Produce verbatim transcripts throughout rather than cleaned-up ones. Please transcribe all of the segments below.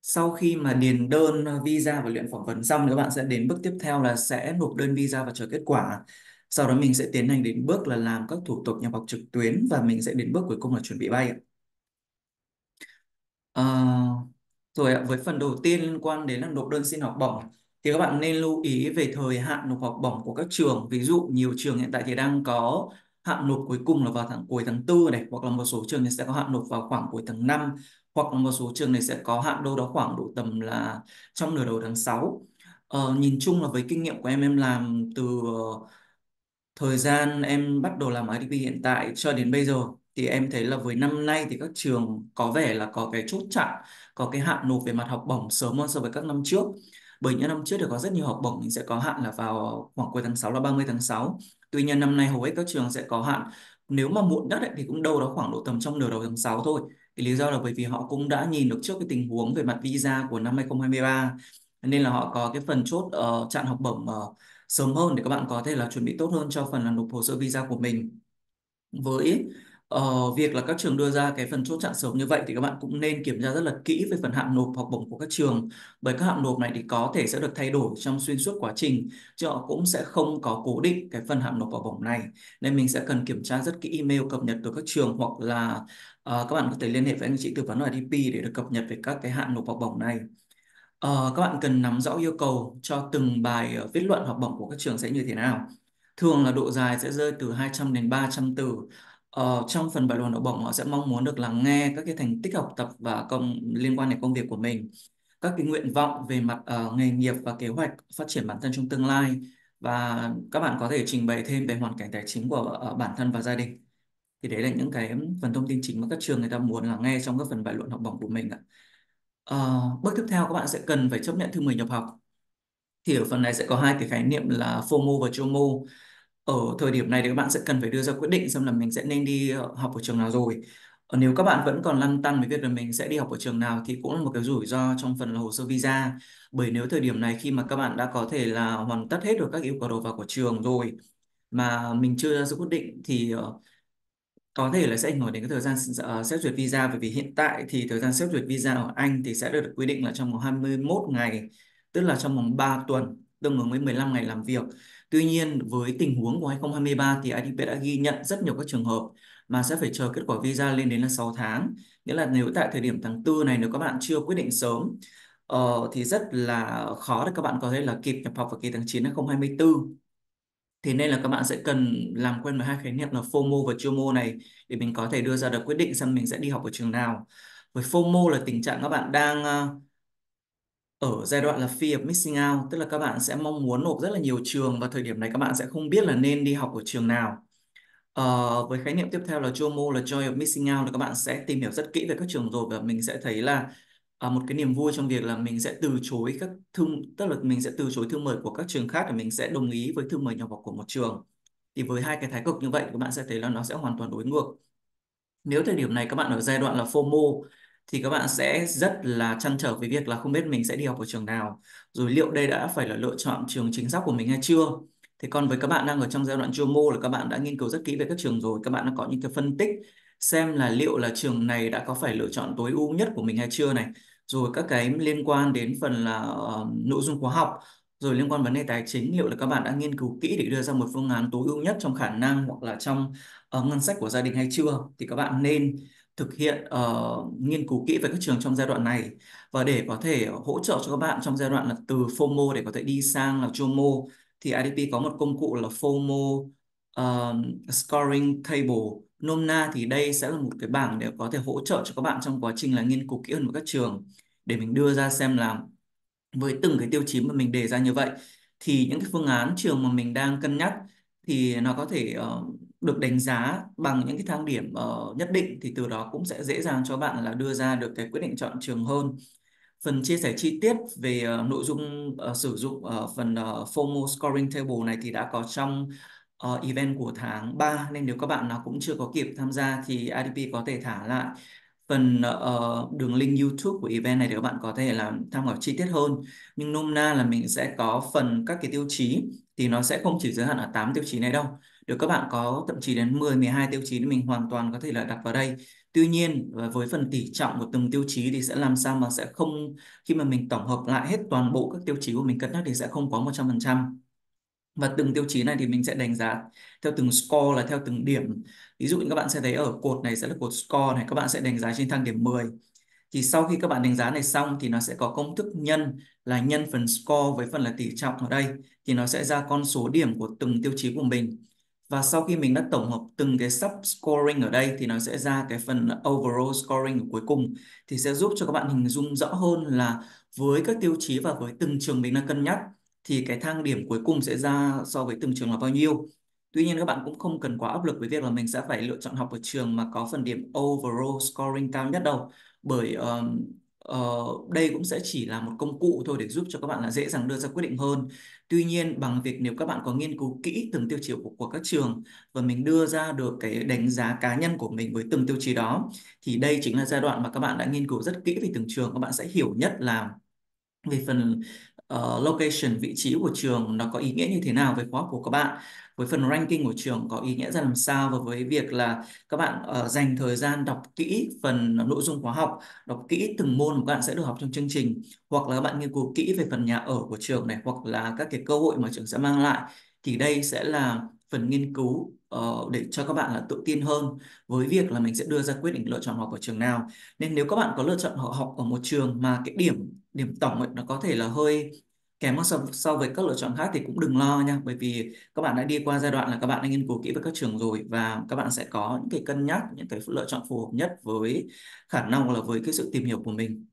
Sau khi mà điền đơn ờ, visa và luyện phỏng vấn xong thì các bạn sẽ đến bước tiếp theo là sẽ nộp đơn visa và chờ kết quả. Sau đó mình sẽ tiến hành đến bước là làm các thủ tục nhập học trực tuyến và mình sẽ đến bước cuối cùng là chuẩn bị bay ạ. Ờ, Rồi ạ, với phần đầu tiên liên quan đến là nộp đơn xin học bổng thì các bạn nên lưu ý về thời hạn nộp học bổng của các trường. Ví dụ nhiều trường hiện tại thì đang có hạn nộp cuối cùng là vào tháng cuối tháng tư này, hoặc là một số trường thì sẽ có hạn nộp vào khoảng cuối tháng năm, hoặc là một số trường này sẽ có hạn đâu đó khoảng độ tầm là trong nửa đầu tháng sáu. Ờ, nhìn chung là với kinh nghiệm của em em làm từ ờ, thời gian em bắt đầu làm i đê pê hiện tại cho đến bây giờ thì em thấy là với năm nay thì các trường có vẻ là có cái chốt chặn, có cái hạn nộp về mặt học bổng sớm hơn so với các năm trước. Bởi những năm trước thì có rất nhiều học bổng mình sẽ có hạn là vào khoảng cuối tháng sáu là ba mươi tháng sáu. Tuy nhiên năm nay hầu hết các trường sẽ có hạn, nếu mà muộn nhất ấy, thì cũng đâu đó khoảng độ tầm trong nửa đầu tháng sáu thôi. Thì lý do là bởi vì họ cũng đã nhìn được trước cái tình huống về mặt visa của năm hai không hai ba, nên là họ có cái phần chốt uh, chặn học bổng ờ, sớm hơn để các bạn có thể là chuẩn bị tốt hơn cho phần là nộp hồ sơ visa của mình. Với ờ, việc là các trường đưa ra cái phần chốt chặn sớm như vậy thì các bạn cũng nên kiểm tra rất là kỹ về phần hạn nộp học bổng của các trường, bởi các hạn nộp này thì có thể sẽ được thay đổi trong xuyên suốt quá trình, chứ họ cũng sẽ không có cố định cái phần hạn nộp học bổng này. Nên mình sẽ cần kiểm tra rất kỹ email cập nhật từ các trường, hoặc là ờ, các bạn có thể liên hệ với anh chị tư vấn ở i đê pê để được cập nhật về các cái hạn nộp học bổng này. Ờ, các bạn cần nắm rõ yêu cầu cho từng bài ờ, viết luận học bổng của các trường sẽ như thế nào. Thường là độ dài sẽ rơi từ hai trăm đến ba trăm từ. Ờ, trong phần bài luận học bổng họ sẽ mong muốn được lắng nghe các cái thành tích học tập và công liên quan đến công việc của mình, các cái nguyện vọng về mặt ờ, nghề nghiệp và kế hoạch phát triển bản thân trong tương lai, và các bạn có thể trình bày thêm về hoàn cảnh tài chính của ờ, bản thân và gia đình. Thì đấy là những cái phần thông tin chính mà các trường người ta muốn lắng nghe trong các phần bài luận học bổng của mình ạ. Ờ, Bước tiếp theo các bạn sẽ cần phải chấp nhận thư mời nhập học. Thì ở phần này sẽ có hai cái khái niệm là FOMO và JOMO. Ở thời điểm này thì các bạn sẽ cần phải đưa ra quyết định xem là mình sẽ nên đi ờ, học ở trường nào rồi. Ờ, Nếu các bạn vẫn còn lăn tăn với việc là mình sẽ đi học ở trường nào thì cũng là một cái rủi ro trong phần là hồ sơ visa. Bởi nếu thời điểm này khi mà các bạn đã có thể là hoàn tất hết được các yêu cầu đầu vào của trường rồi mà mình chưa ra sự quyết định thì ờ, có thể là sẽ ảnh hưởng đến cái thời gian ờ, xét duyệt visa, bởi vì hiện tại thì thời gian xét duyệt visa ở Anh thì sẽ được quy định là trong vòng hai mươi mốt ngày, tức là trong vòng ba tuần, tương ứng với mười lăm ngày làm việc. Tuy nhiên với tình huống của hai không hai ba thì i đê pê đã ghi nhận rất nhiều các trường hợp mà sẽ phải chờ kết quả visa lên đến là sáu tháng. Nghĩa là nếu tại thời điểm tháng tư này nếu các bạn chưa quyết định sớm ờ, thì rất là khó để các bạn có thể là kịp nhập học vào kỳ tháng chín năm hai không hai tư. Thế nên là các bạn sẽ cần làm quen với hai khái niệm là FOMO và JOMO này để mình có thể đưa ra được quyết định xem mình sẽ đi học ở trường nào. Với FOMO là tình trạng các bạn đang ờ, ở giai đoạn là fear of missing out, tức là các bạn sẽ mong muốn nộp rất là nhiều trường và thời điểm này các bạn sẽ không biết là nên đi học ở trường nào. Ờ, với khái niệm tiếp theo là JOMO là Joy of Missing Out, là các bạn sẽ tìm hiểu rất kỹ về các trường rồi và mình sẽ thấy là à, một cái niềm vui trong việc là mình sẽ từ chối các thư, tức là mình sẽ từ chối thư mời của các trường khác để mình sẽ đồng ý với thư mời nhập học của một trường. Thì với hai cái thái cực như vậy các bạn sẽ thấy là nó sẽ hoàn toàn đối ngược. Nếu thời điểm này các bạn ở giai đoạn là FOMO thì các bạn sẽ rất là trăn trở với việc là không biết mình sẽ đi học ở trường nào, rồi liệu đây đã phải là lựa chọn trường chính xác của mình hay chưa. Thế còn với các bạn đang ở trong giai đoạn JOMO là các bạn đã nghiên cứu rất kỹ về các trường rồi, các bạn đã có những cái phân tích xem là liệu là trường này đã có phải lựa chọn tối ưu nhất của mình hay chưa này, rồi các cái liên quan đến phần là ờ, nội dung khóa học, rồi liên quan vấn đề tài chính, liệu là các bạn đã nghiên cứu kỹ để đưa ra một phương án tối ưu nhất trong khả năng hoặc là trong ờ, ngân sách của gia đình hay chưa. Thì các bạn nên thực hiện ờ, nghiên cứu kỹ về các trường trong giai đoạn này, và để có thể hỗ trợ cho các bạn trong giai đoạn là từ FOMO để có thể đi sang là JOMO thì i đê pê có một công cụ là FOMO ờ, scoring table. Nôm na thì đây sẽ là một cái bảng để có thể hỗ trợ cho các bạn trong quá trình là nghiên cứu kỹ hơn với các trường, để mình đưa ra xem là với từng cái tiêu chí mà mình đề ra như vậy thì những cái phương án trường mà mình đang cân nhắc thì nó có thể ờ, được đánh giá bằng những cái thang điểm ờ, nhất định, thì từ đó cũng sẽ dễ dàng cho bạn là đưa ra được cái quyết định chọn trường hơn. Phần chia sẻ chi tiết về ờ, nội dung ờ, sử dụng ờ, phần ờ, FOMO scoring table này thì đã có trong ờ, event của tháng ba, nên nếu các bạn nào cũng chưa có kịp tham gia thì i đê pê có thể thả lại phần ờ, đường link YouTube của event này để các bạn có thể làm tham khảo chi tiết hơn. Nhưng nôm na là mình sẽ có phần các cái tiêu chí thì nó sẽ không chỉ giới hạn ở tám tiêu chí này đâu. Nếu các bạn có thậm chí đến mười, mười hai tiêu chí thì mình hoàn toàn có thể là đặt vào đây. Tuy nhiên và với phần tỷ trọng của từng tiêu chí thì sẽ làm sao mà sẽ không, khi mà mình tổng hợp lại hết toàn bộ các tiêu chí của mình cân nhắc thì sẽ không có một trăm phần trăm. Và từng tiêu chí này thì mình sẽ đánh giá theo từng score là theo từng điểm. Ví dụ như các bạn sẽ thấy ở cột này sẽ là cột score này, các bạn sẽ đánh giá trên thang điểm mười. Thì sau khi các bạn đánh giá này xong thì nó sẽ có công thức nhân, là nhân phần score với phần là tỷ trọng ở đây, thì nó sẽ ra con số điểm của từng tiêu chí của mình. Và sau khi mình đã tổng hợp từng cái sub scoring ở đây thì nó sẽ ra cái phần overall scoring ở cuối cùng, thì sẽ giúp cho các bạn hình dung rõ hơn là với các tiêu chí và với từng trường mình đang cân nhắc thì cái thang điểm cuối cùng sẽ ra so với từng trường là bao nhiêu. Tuy nhiên các bạn cũng không cần quá áp lực với việc là mình sẽ phải lựa chọn học ở trường mà có phần điểm overall scoring cao nhất đâu, bởi um, ờ, đây cũng sẽ chỉ là một công cụ thôi để giúp cho các bạn là dễ dàng đưa ra quyết định hơn. Tuy nhiên bằng việc nếu các bạn có nghiên cứu kỹ từng tiêu chí của, của các trường và mình đưa ra được cái đánh giá cá nhân của mình với từng tiêu chí đó, thì đây chính là giai đoạn mà các bạn đã nghiên cứu rất kỹ về từng trường, các bạn sẽ hiểu nhất là về phần ờ, location, vị trí của trường nó có ý nghĩa như thế nào với khóa học của các bạn, với phần ranking của trường có ý nghĩa ra làm sao, và với việc là các bạn ờ, dành thời gian đọc kỹ phần nội dung khóa học, đọc kỹ từng môn mà các bạn sẽ được học trong chương trình, hoặc là các bạn nghiên cứu kỹ về phần nhà ở của trường này, hoặc là các cái cơ hội mà trường sẽ mang lại, thì đây sẽ là phần nghiên cứu ờ, để cho các bạn là tự tin hơn với việc là mình sẽ đưa ra quyết định lựa chọn học ở trường nào. Nên nếu các bạn có lựa chọn họ học ở một trường mà cái điểm điểm tổng ấy, nó có thể là hơi kém hơn so, so với các lựa chọn khác thì cũng đừng lo nha, bởi vì các bạn đã đi qua giai đoạn là các bạn đã nghiên cứu kỹ với các trường rồi, và các bạn sẽ có những cái cân nhắc, những cái lựa chọn phù hợp nhất với khả năng hoặc là với cái sự tìm hiểu của mình.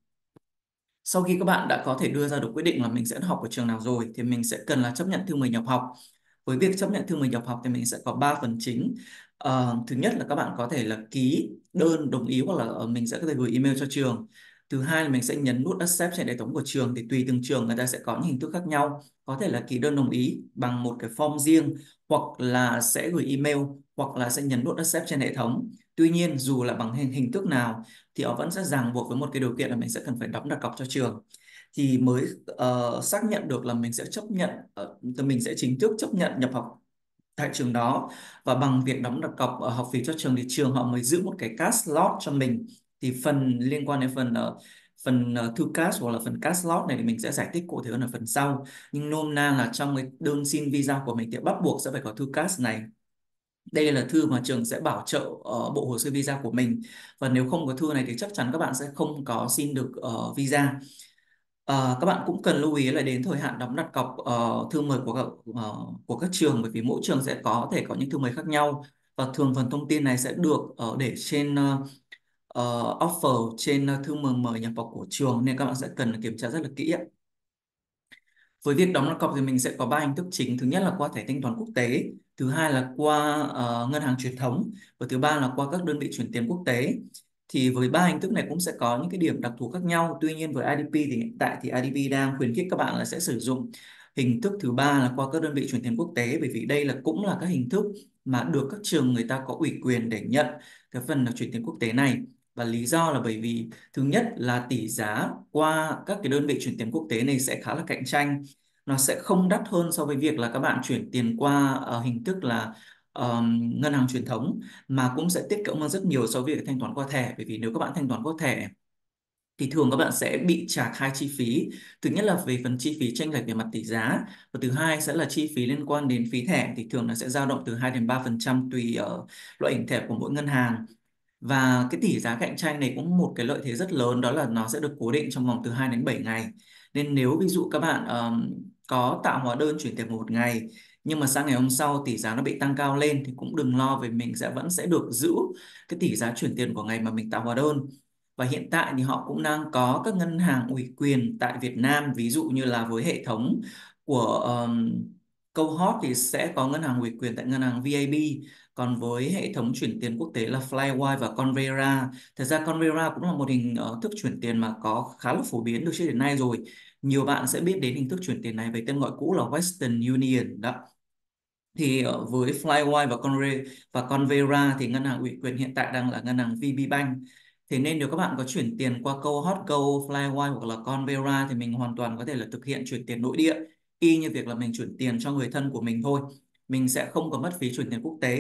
Sau khi các bạn đã có thể đưa ra được quyết định là mình sẽ học ở trường nào rồi thì mình sẽ cần là chấp nhận thư mời nhập học. Với việc chấp nhận thư mời nhập học thì mình sẽ có ba phần chính. Ờ, thứ nhất là các bạn có thể là ký đơn đồng ý, hoặc là ờ, mình sẽ có thể gửi email cho trường. Thứ hai là mình sẽ nhấn nút accept trên hệ thống của trường, thì tùy từng trường người ta sẽ có những hình thức khác nhau. Có thể là ký đơn đồng ý bằng một cái form riêng, hoặc là sẽ gửi email, hoặc là sẽ nhấn nút accept trên hệ thống. Tuy nhiên dù là bằng hình, hình thức nào thì họ vẫn sẽ ràng buộc với một cái điều kiện là mình sẽ cần phải đóng đặt cọc cho trường, thì mới ờ, xác nhận được là mình sẽ chấp nhận uh, mình sẽ chính thức chấp nhận nhập học tại trường đó. Và bằng việc đóng đặt cọc ờ, học phí cho trường thì trường họ mới giữ một cái cash slot cho mình. Thì phần liên quan đến phần ờ, phần ờ, thư cash hoặc là phần cash slot này thì mình sẽ giải thích cụ thể hơn ở phần sau, nhưng nôm na là trong cái đơn xin visa của mình thì bắt buộc sẽ phải có thư cash này. Đây là thư mà trường sẽ bảo trợ ờ, bộ hồ sơ visa của mình, và nếu không có thư này thì chắc chắn các bạn sẽ không có xin được ờ, visa. Ờ, các bạn cũng cần lưu ý là đến thời hạn đóng đặt cọc ờ, thư mời của các, ờ, của các trường, bởi vì mỗi trường sẽ có thể có những thư mời khác nhau, và thường phần thông tin này sẽ được ờ, để trên ờ, ờ, offer, trên ờ, thư mời mời nhập học của trường, nên các bạn sẽ cần kiểm tra rất là kỹ ạ. Với việc đóng đặt cọc thì mình sẽ có ba hình thức chính. Thứ nhất là qua thẻ thanh toán quốc tế, thứ hai là qua ờ, ngân hàng truyền thống, và thứ ba là qua các đơn vị chuyển tiền quốc tế. Thì với ba hình thức này cũng sẽ có những cái điểm đặc thù khác nhau. Tuy nhiên với i đê pê thì hiện tại thì i đê pê đang khuyến khích các bạn là sẽ sử dụng hình thức thứ ba là qua các đơn vị chuyển tiền quốc tế, bởi vì đây là cũng là các hình thức mà được các trường người ta có ủy quyền để nhận cái phần là chuyển tiền quốc tế này. Và lý do là bởi vì thứ nhất là tỷ giá qua các cái đơn vị chuyển tiền quốc tế này sẽ khá là cạnh tranh, nó sẽ không đắt hơn so với việc là các bạn chuyển tiền qua ờ, hình thức là ờm, ngân hàng truyền thống, mà cũng sẽ tiết kiệm hơn rất nhiều so với việc thanh toán qua thẻ, bởi vì nếu các bạn thanh toán qua thẻ thì thường các bạn sẽ bị trả hai chi phí. Thứ nhất là về phần chi phí chênh lệch về mặt tỷ giá, và thứ hai sẽ là chi phí liên quan đến phí thẻ, thì thường nó sẽ dao động từ hai đến ba phần trăm tùy ở loại hình thẻ của mỗi ngân hàng. Và cái tỷ giá cạnh tranh này cũng một cái lợi thế rất lớn, đó là nó sẽ được cố định trong vòng từ hai đến bảy ngày. Nên nếu ví dụ các bạn ờm, có tạo hóa đơn chuyển tiền một ngày, nhưng mà sang ngày hôm sau tỷ giá nó bị tăng cao lên, thì cũng đừng lo, vì mình sẽ vẫn sẽ được giữ cái tỷ giá chuyển tiền của ngày mà mình tạo hóa đơn. Và hiện tại thì họ cũng đang có các ngân hàng ủy quyền tại Việt Nam, ví dụ như là với hệ thống của um, Cohort thì sẽ có ngân hàng ủy quyền tại ngân hàng vê a bê, còn với hệ thống chuyển tiền quốc tế là Flywire và Convera. Thật ra Convera cũng là một hình ờ, thức chuyển tiền mà có khá là phổ biến được trước đến nay rồi. Nhiều bạn sẽ biết đến hình thức chuyển tiền này với tên gọi cũ là Western Union đó. Thì ờ, với Flywire và Conve và Convera thì ngân hàng ủy quyền hiện tại đang là ngân hàng vê bê Bank. Thế nên nếu các bạn có chuyển tiền qua Cohort Go, Flywire hoặc là Convera thì mình hoàn toàn có thể là thực hiện chuyển tiền nội địa, y như việc là mình chuyển tiền cho người thân của mình thôi. Mình sẽ không có mất phí chuyển tiền quốc tế.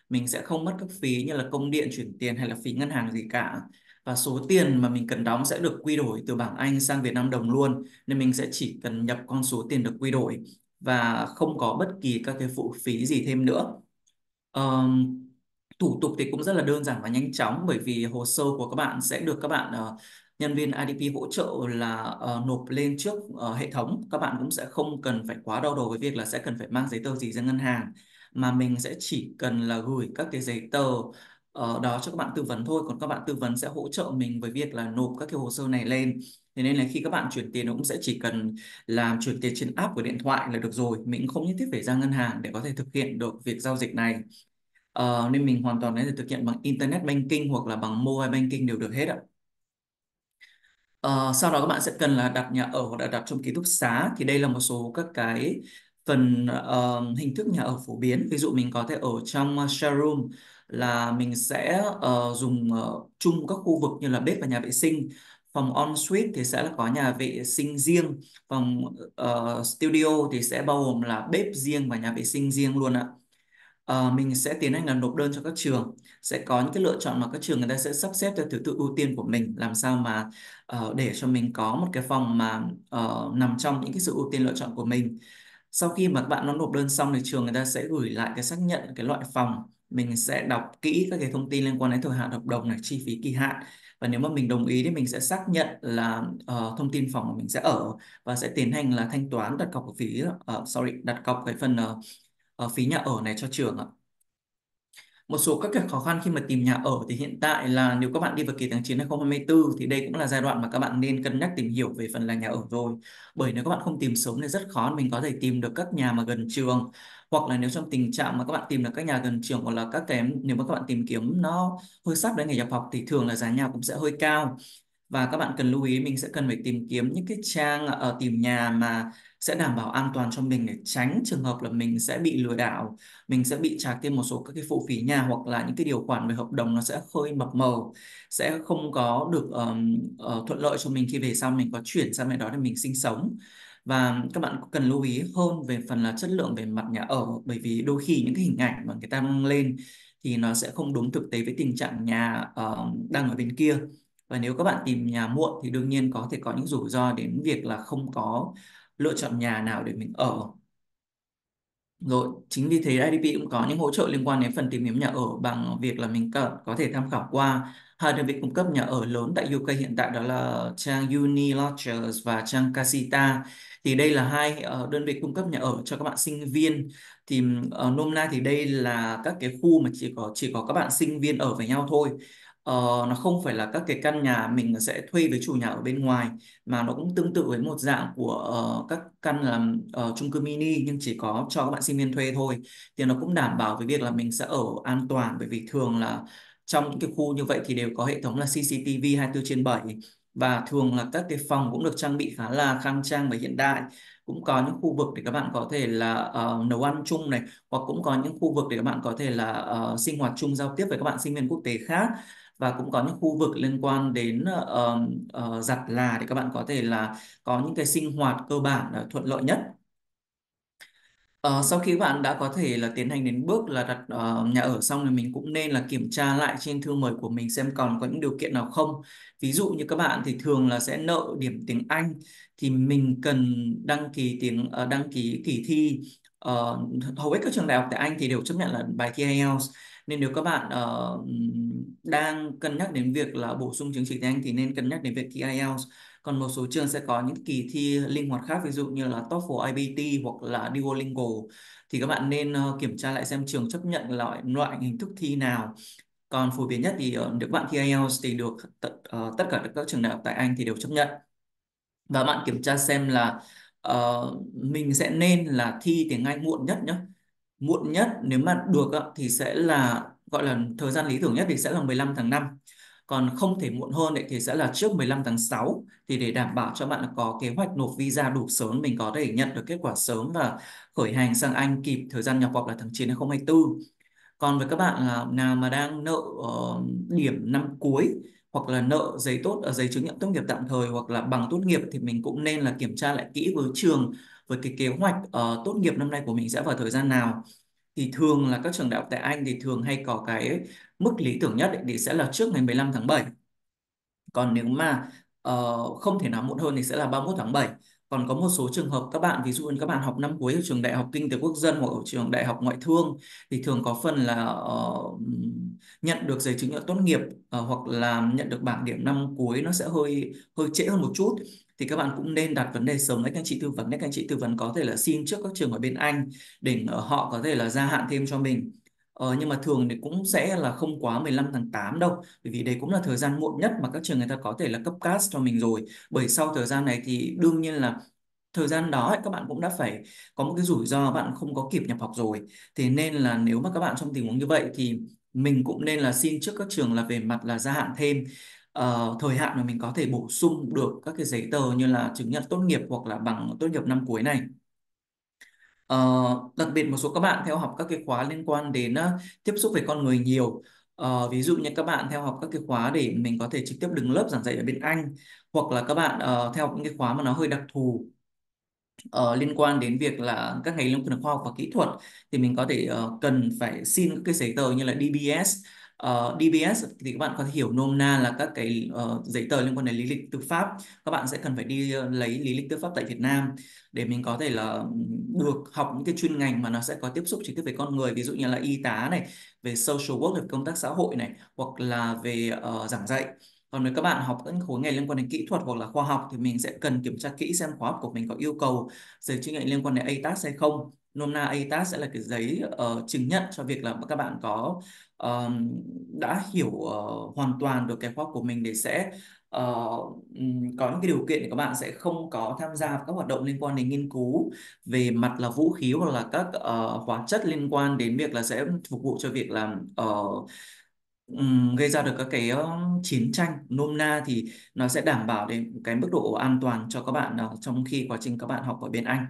mình sẽ không mất các phí như là công điện, chuyển tiền hay là phí ngân hàng gì cả. Và số tiền mà mình cần đóng sẽ được quy đổi từ bảng Anh sang Việt Nam đồng luôn, nên mình sẽ chỉ cần nhập con số tiền được quy đổi và không có bất kỳ các cái phụ phí gì thêm nữa. Ờm, Thủ tục thì cũng rất là đơn giản và nhanh chóng, bởi vì hồ sơ của các bạn sẽ được các bạn ờ, nhân viên i đê pê hỗ trợ là ờ, nộp lên trước ờ, hệ thống. Các bạn cũng sẽ không cần phải quá đau đầu với việc là sẽ cần phải mang giấy tờ gì ra ngân hàng, mà mình sẽ chỉ cần là gửi các cái giấy tờ ờ, đó cho các bạn tư vấn thôi, còn các bạn tư vấn sẽ hỗ trợ mình với việc là nộp các cái hồ sơ này lên. Thế nên là khi các bạn chuyển tiền cũng sẽ chỉ cần làm chuyển tiền trên app của điện thoại là được rồi, mình cũng không nhất thiết phải ra ngân hàng để có thể thực hiện được việc giao dịch này. Ờ, nên mình hoàn toàn có thể thực hiện bằng internet banking hoặc là bằng mobile banking đều được hết ạ. Ờ, sau đó các bạn sẽ cần là đặt nhà ở hoặc là đặt trong ký túc xá, thì đây là một số các cái phần ờ, hình thức nhà ở phổ biến. Ví dụ mình có thể ở trong uh, share room, là mình sẽ ờ, dùng ờ, chung các khu vực như là bếp và nhà vệ sinh. Phòng ensuite thì sẽ là có nhà vệ sinh riêng. Phòng ờ, studio thì sẽ bao gồm là bếp riêng và nhà vệ sinh riêng luôn ạ. Ờ, mình sẽ tiến hành là nộp đơn cho các trường, sẽ có những cái lựa chọn mà các trường người ta sẽ sắp xếp theo thứ tự ưu tiên của mình, làm sao mà ờ, để cho mình có một cái phòng mà ờ, nằm trong những cái sự ưu tiên lựa chọn của mình. Sau khi mà các bạn nó nộp đơn xong thì trường người ta sẽ gửi lại cái xác nhận cái loại phòng, mình sẽ đọc kỹ các cái thông tin liên quan đến thời hạn hợp đồng này, chi phí kỳ hạn, và nếu mà mình đồng ý thì mình sẽ xác nhận là ờ, thông tin phòng mà mình sẽ ở, và sẽ tiến hành là thanh toán đặt cọc của phí ờ, sorry đặt cọc cái phần ờ, ờ, phí nhà ở này cho trường ạ. Một số các cái khó khăn khi mà tìm nhà ở thì hiện tại là nếu các bạn đi vào kỳ tháng chín năm hai không hai tư thì đây cũng là giai đoạn mà các bạn nên cân nhắc tìm hiểu về phần là nhà ở rồi. Bởi nếu các bạn không tìm sớm thì rất khó mình có thể tìm được các nhà mà gần trường, hoặc là nếu trong tình trạng mà các bạn tìm được các nhà gần trường, hoặc là các cái nếu mà các bạn tìm kiếm nó hơi sát với ngày nhập học thì thường là giá nhà cũng sẽ hơi cao. Và các bạn cần lưu ý mình sẽ cần phải tìm kiếm những cái trang ở tìm nhà mà sẽ đảm bảo an toàn cho mình, để tránh trường hợp là mình sẽ bị lừa đảo, mình sẽ bị trả thêm một số các cái phụ phí nhà, hoặc là những cái điều khoản về hợp đồng nó sẽ hơi mập mờ, sẽ không có được ờm, ờ, thuận lợi cho mình khi về sau mình có chuyển sang bên đó để mình sinh sống. Và các bạn cũng cần lưu ý hơn về phần là chất lượng về mặt nhà ở, bởi vì đôi khi những cái hình ảnh mà người ta đăng lên thì nó sẽ không đúng thực tế với tình trạng nhà ờ, đang ở bên kia. Và nếu các bạn tìm nhà muộn thì đương nhiên có thể có những rủi ro đến việc là không có lựa chọn nhà nào để mình ở. Rồi, chính vì thế i đê pê cũng có những hỗ trợ liên quan đến phần tìm kiếm nhà ở, bằng việc là mình có, có thể tham khảo qua hai đơn vị cung cấp nhà ở lớn tại u ca hiện tại, đó là trang Unilodgers và trang Casita. Thì đây là hai ờ, đơn vị cung cấp nhà ở cho các bạn sinh viên. Thì uh, nôm na thì đây là các cái khu mà chỉ có chỉ có các bạn sinh viên ở với nhau thôi. Ờ, nó không phải là các cái căn nhà mình sẽ thuê với chủ nhà ở bên ngoài, mà nó cũng tương tự với một dạng của ờ, các căn làm ờ, chung cư mini, nhưng chỉ có cho các bạn sinh viên thuê thôi. Thì nó cũng đảm bảo với việc là mình sẽ ở an toàn, bởi vì thường là trong những cái khu như vậy thì đều có hệ thống là xê xê tê vê hai mươi bốn trên bảy, và thường là các cái phòng cũng được trang bị khá là khang trang và hiện đại. Cũng có những khu vực để các bạn có thể là ờ, nấu ăn chung này, hoặc cũng có những khu vực để các bạn có thể là ờ, sinh hoạt chung, giao tiếp với các bạn sinh viên quốc tế khác. Và cũng có những khu vực liên quan đến ờ, ờ, giặt là để các bạn có thể là có những cái sinh hoạt cơ bản ờ, thuận lợi nhất. Ờ, sau khi bạn đã có thể là tiến hành đến bước là đặt ờ, nhà ở xong thì mình cũng nên là kiểm tra lại trên thư mời của mình xem còn có những điều kiện nào không. Ví dụ như các bạn thì thường là sẽ nợ điểm tiếng Anh, thì mình cần đăng ký tiếng ờ, đăng ký kỳ thi. Ờ, Hầu hết các trường đại học tại Anh thì đều chấp nhận là bài thi ai eo, nên nếu các bạn ờ, đang cân nhắc đến việc là bổ sung chứng chỉ tiếng Anh thì nên cân nhắc đến việc thi ai eo. Còn một số trường sẽ có những kỳ thi linh hoạt khác, ví dụ như là TOEFL ai bi ti hoặc là Duolingo, thì các bạn nên ờ, kiểm tra lại xem trường chấp nhận loại loại hình thức thi nào. Còn phổ biến nhất thì ờ, nếu bạn thi ai eo thì được tất, ờ, tất cả các trường đại học tại Anh thì đều chấp nhận. Và bạn kiểm tra xem là ờ, mình sẽ nên là thi tiếng Anh muộn nhất nhé. Muộn nhất nếu mà được ạ, thì sẽ là gọi là thời gian lý tưởng nhất thì sẽ là mười lăm tháng năm, còn không thể muộn hơn đấy thì sẽ là trước mười lăm tháng sáu, thì để đảm bảo cho bạn là có kế hoạch nộp visa đủ sớm, mình có thể nhận được kết quả sớm và khởi hành sang Anh kịp thời gian nhập học là tháng chín năm hai không hai tư. Còn với các bạn là nào mà đang nợ ờ, điểm năm cuối, hoặc là nợ giấy tốt ở giấy chứng nhận tốt nghiệp tạm thời hoặc là bằng tốt nghiệp, thì mình cũng nên là kiểm tra lại kỹ với trường với cái kế hoạch ờ, tốt nghiệp năm nay của mình sẽ vào thời gian nào. thì thường là các trường đại học tại Anh thì thường hay có cái mức lý tưởng nhất ấy, thì sẽ là trước ngày mười lăm tháng bảy. Còn nếu mà ờ, không thể nào muộn hơn thì sẽ là ba mươi mốt tháng bảy. Còn có một số trường hợp các bạn, ví dụ như các bạn học năm cuối ở trường Đại học Kinh tế Quốc dân hoặc ở trường Đại học Ngoại thương, thì thường có phần là ờ, nhận được giấy chứng nhận tốt nghiệp, ờ, hoặc là nhận được bảng điểm năm cuối nó sẽ hơi hơi trễ hơn một chút. Thì các bạn cũng nên đặt vấn đề sớm với các anh chị tư vấn. Các anh chị tư vấn có thể là xin trước các trường ở bên Anh để ờ, họ có thể là gia hạn thêm cho mình. Ờ, nhưng mà thường thì cũng sẽ là không quá mười lăm tháng tám đâu, bởi vì đấy cũng là thời gian muộn nhất mà các trường người ta có thể là cấp cát cho mình rồi. Bởi sau thời gian này thì đương nhiên là thời gian đó ấy, các bạn cũng đã phải có một cái rủi ro bạn không có kịp nhập học rồi. Thế nên là nếu mà các bạn trong tình huống như vậy thì mình cũng nên là xin trước các trường là về mặt là gia hạn thêm ờ, thời hạn mà mình có thể bổ sung được các cái giấy tờ như là chứng nhận tốt nghiệp hoặc là bằng tốt nghiệp năm cuối này. Ờ, đặc biệt một số các bạn theo học các cái khóa liên quan đến ờ, tiếp xúc với con người nhiều. Ờ, ví dụ như các bạn theo học các cái khóa để mình có thể trực tiếp đứng lớp giảng dạy ở bên Anh, hoặc là các bạn ờ, theo những cái khóa mà nó hơi đặc thù ờ, liên quan đến việc là các ngành liên quan đến khoa học và kỹ thuật, thì mình có thể ờ, cần phải xin các cái giấy tờ như là đê bê ét. Ờ, đê bê ét thì các bạn có thể hiểu nôm na là các cái ờ, giấy tờ liên quan đến lý lịch tư pháp. Các bạn sẽ cần phải đi ờ, lấy lý lịch tư pháp tại Việt Nam để mình có thể là được học những cái chuyên ngành mà nó sẽ có tiếp xúc trực tiếp với con người, ví dụ như là y tá này, về social work, về công tác xã hội này, hoặc là về ờ, giảng dạy. Còn nếu các bạn học các khối ngành liên quan đến kỹ thuật hoặc là khoa học thì mình sẽ cần kiểm tra kỹ xem khóa học của mình có yêu cầu giấy chứng nhận liên quan đến a tát hay không. Nôm na a tát sẽ là cái giấy ờ, chứng nhận cho việc là các bạn có ờm, đã hiểu ờ, hoàn toàn được cái khóa học của mình, để sẽ ờ, ừm, có những cái điều kiện để các bạn sẽ không có tham gia vào các hoạt động liên quan đến nghiên cứu về mặt là vũ khí hoặc là các ờ, hóa chất liên quan đến việc là sẽ phục vụ cho việc làm ờ, ừm, gây ra được các cái ờ, chiến tranh. Nôm na thì nó sẽ đảm bảo đến cái mức độ an toàn cho các bạn ờ, trong khi quá trình các bạn học ở bên Anh.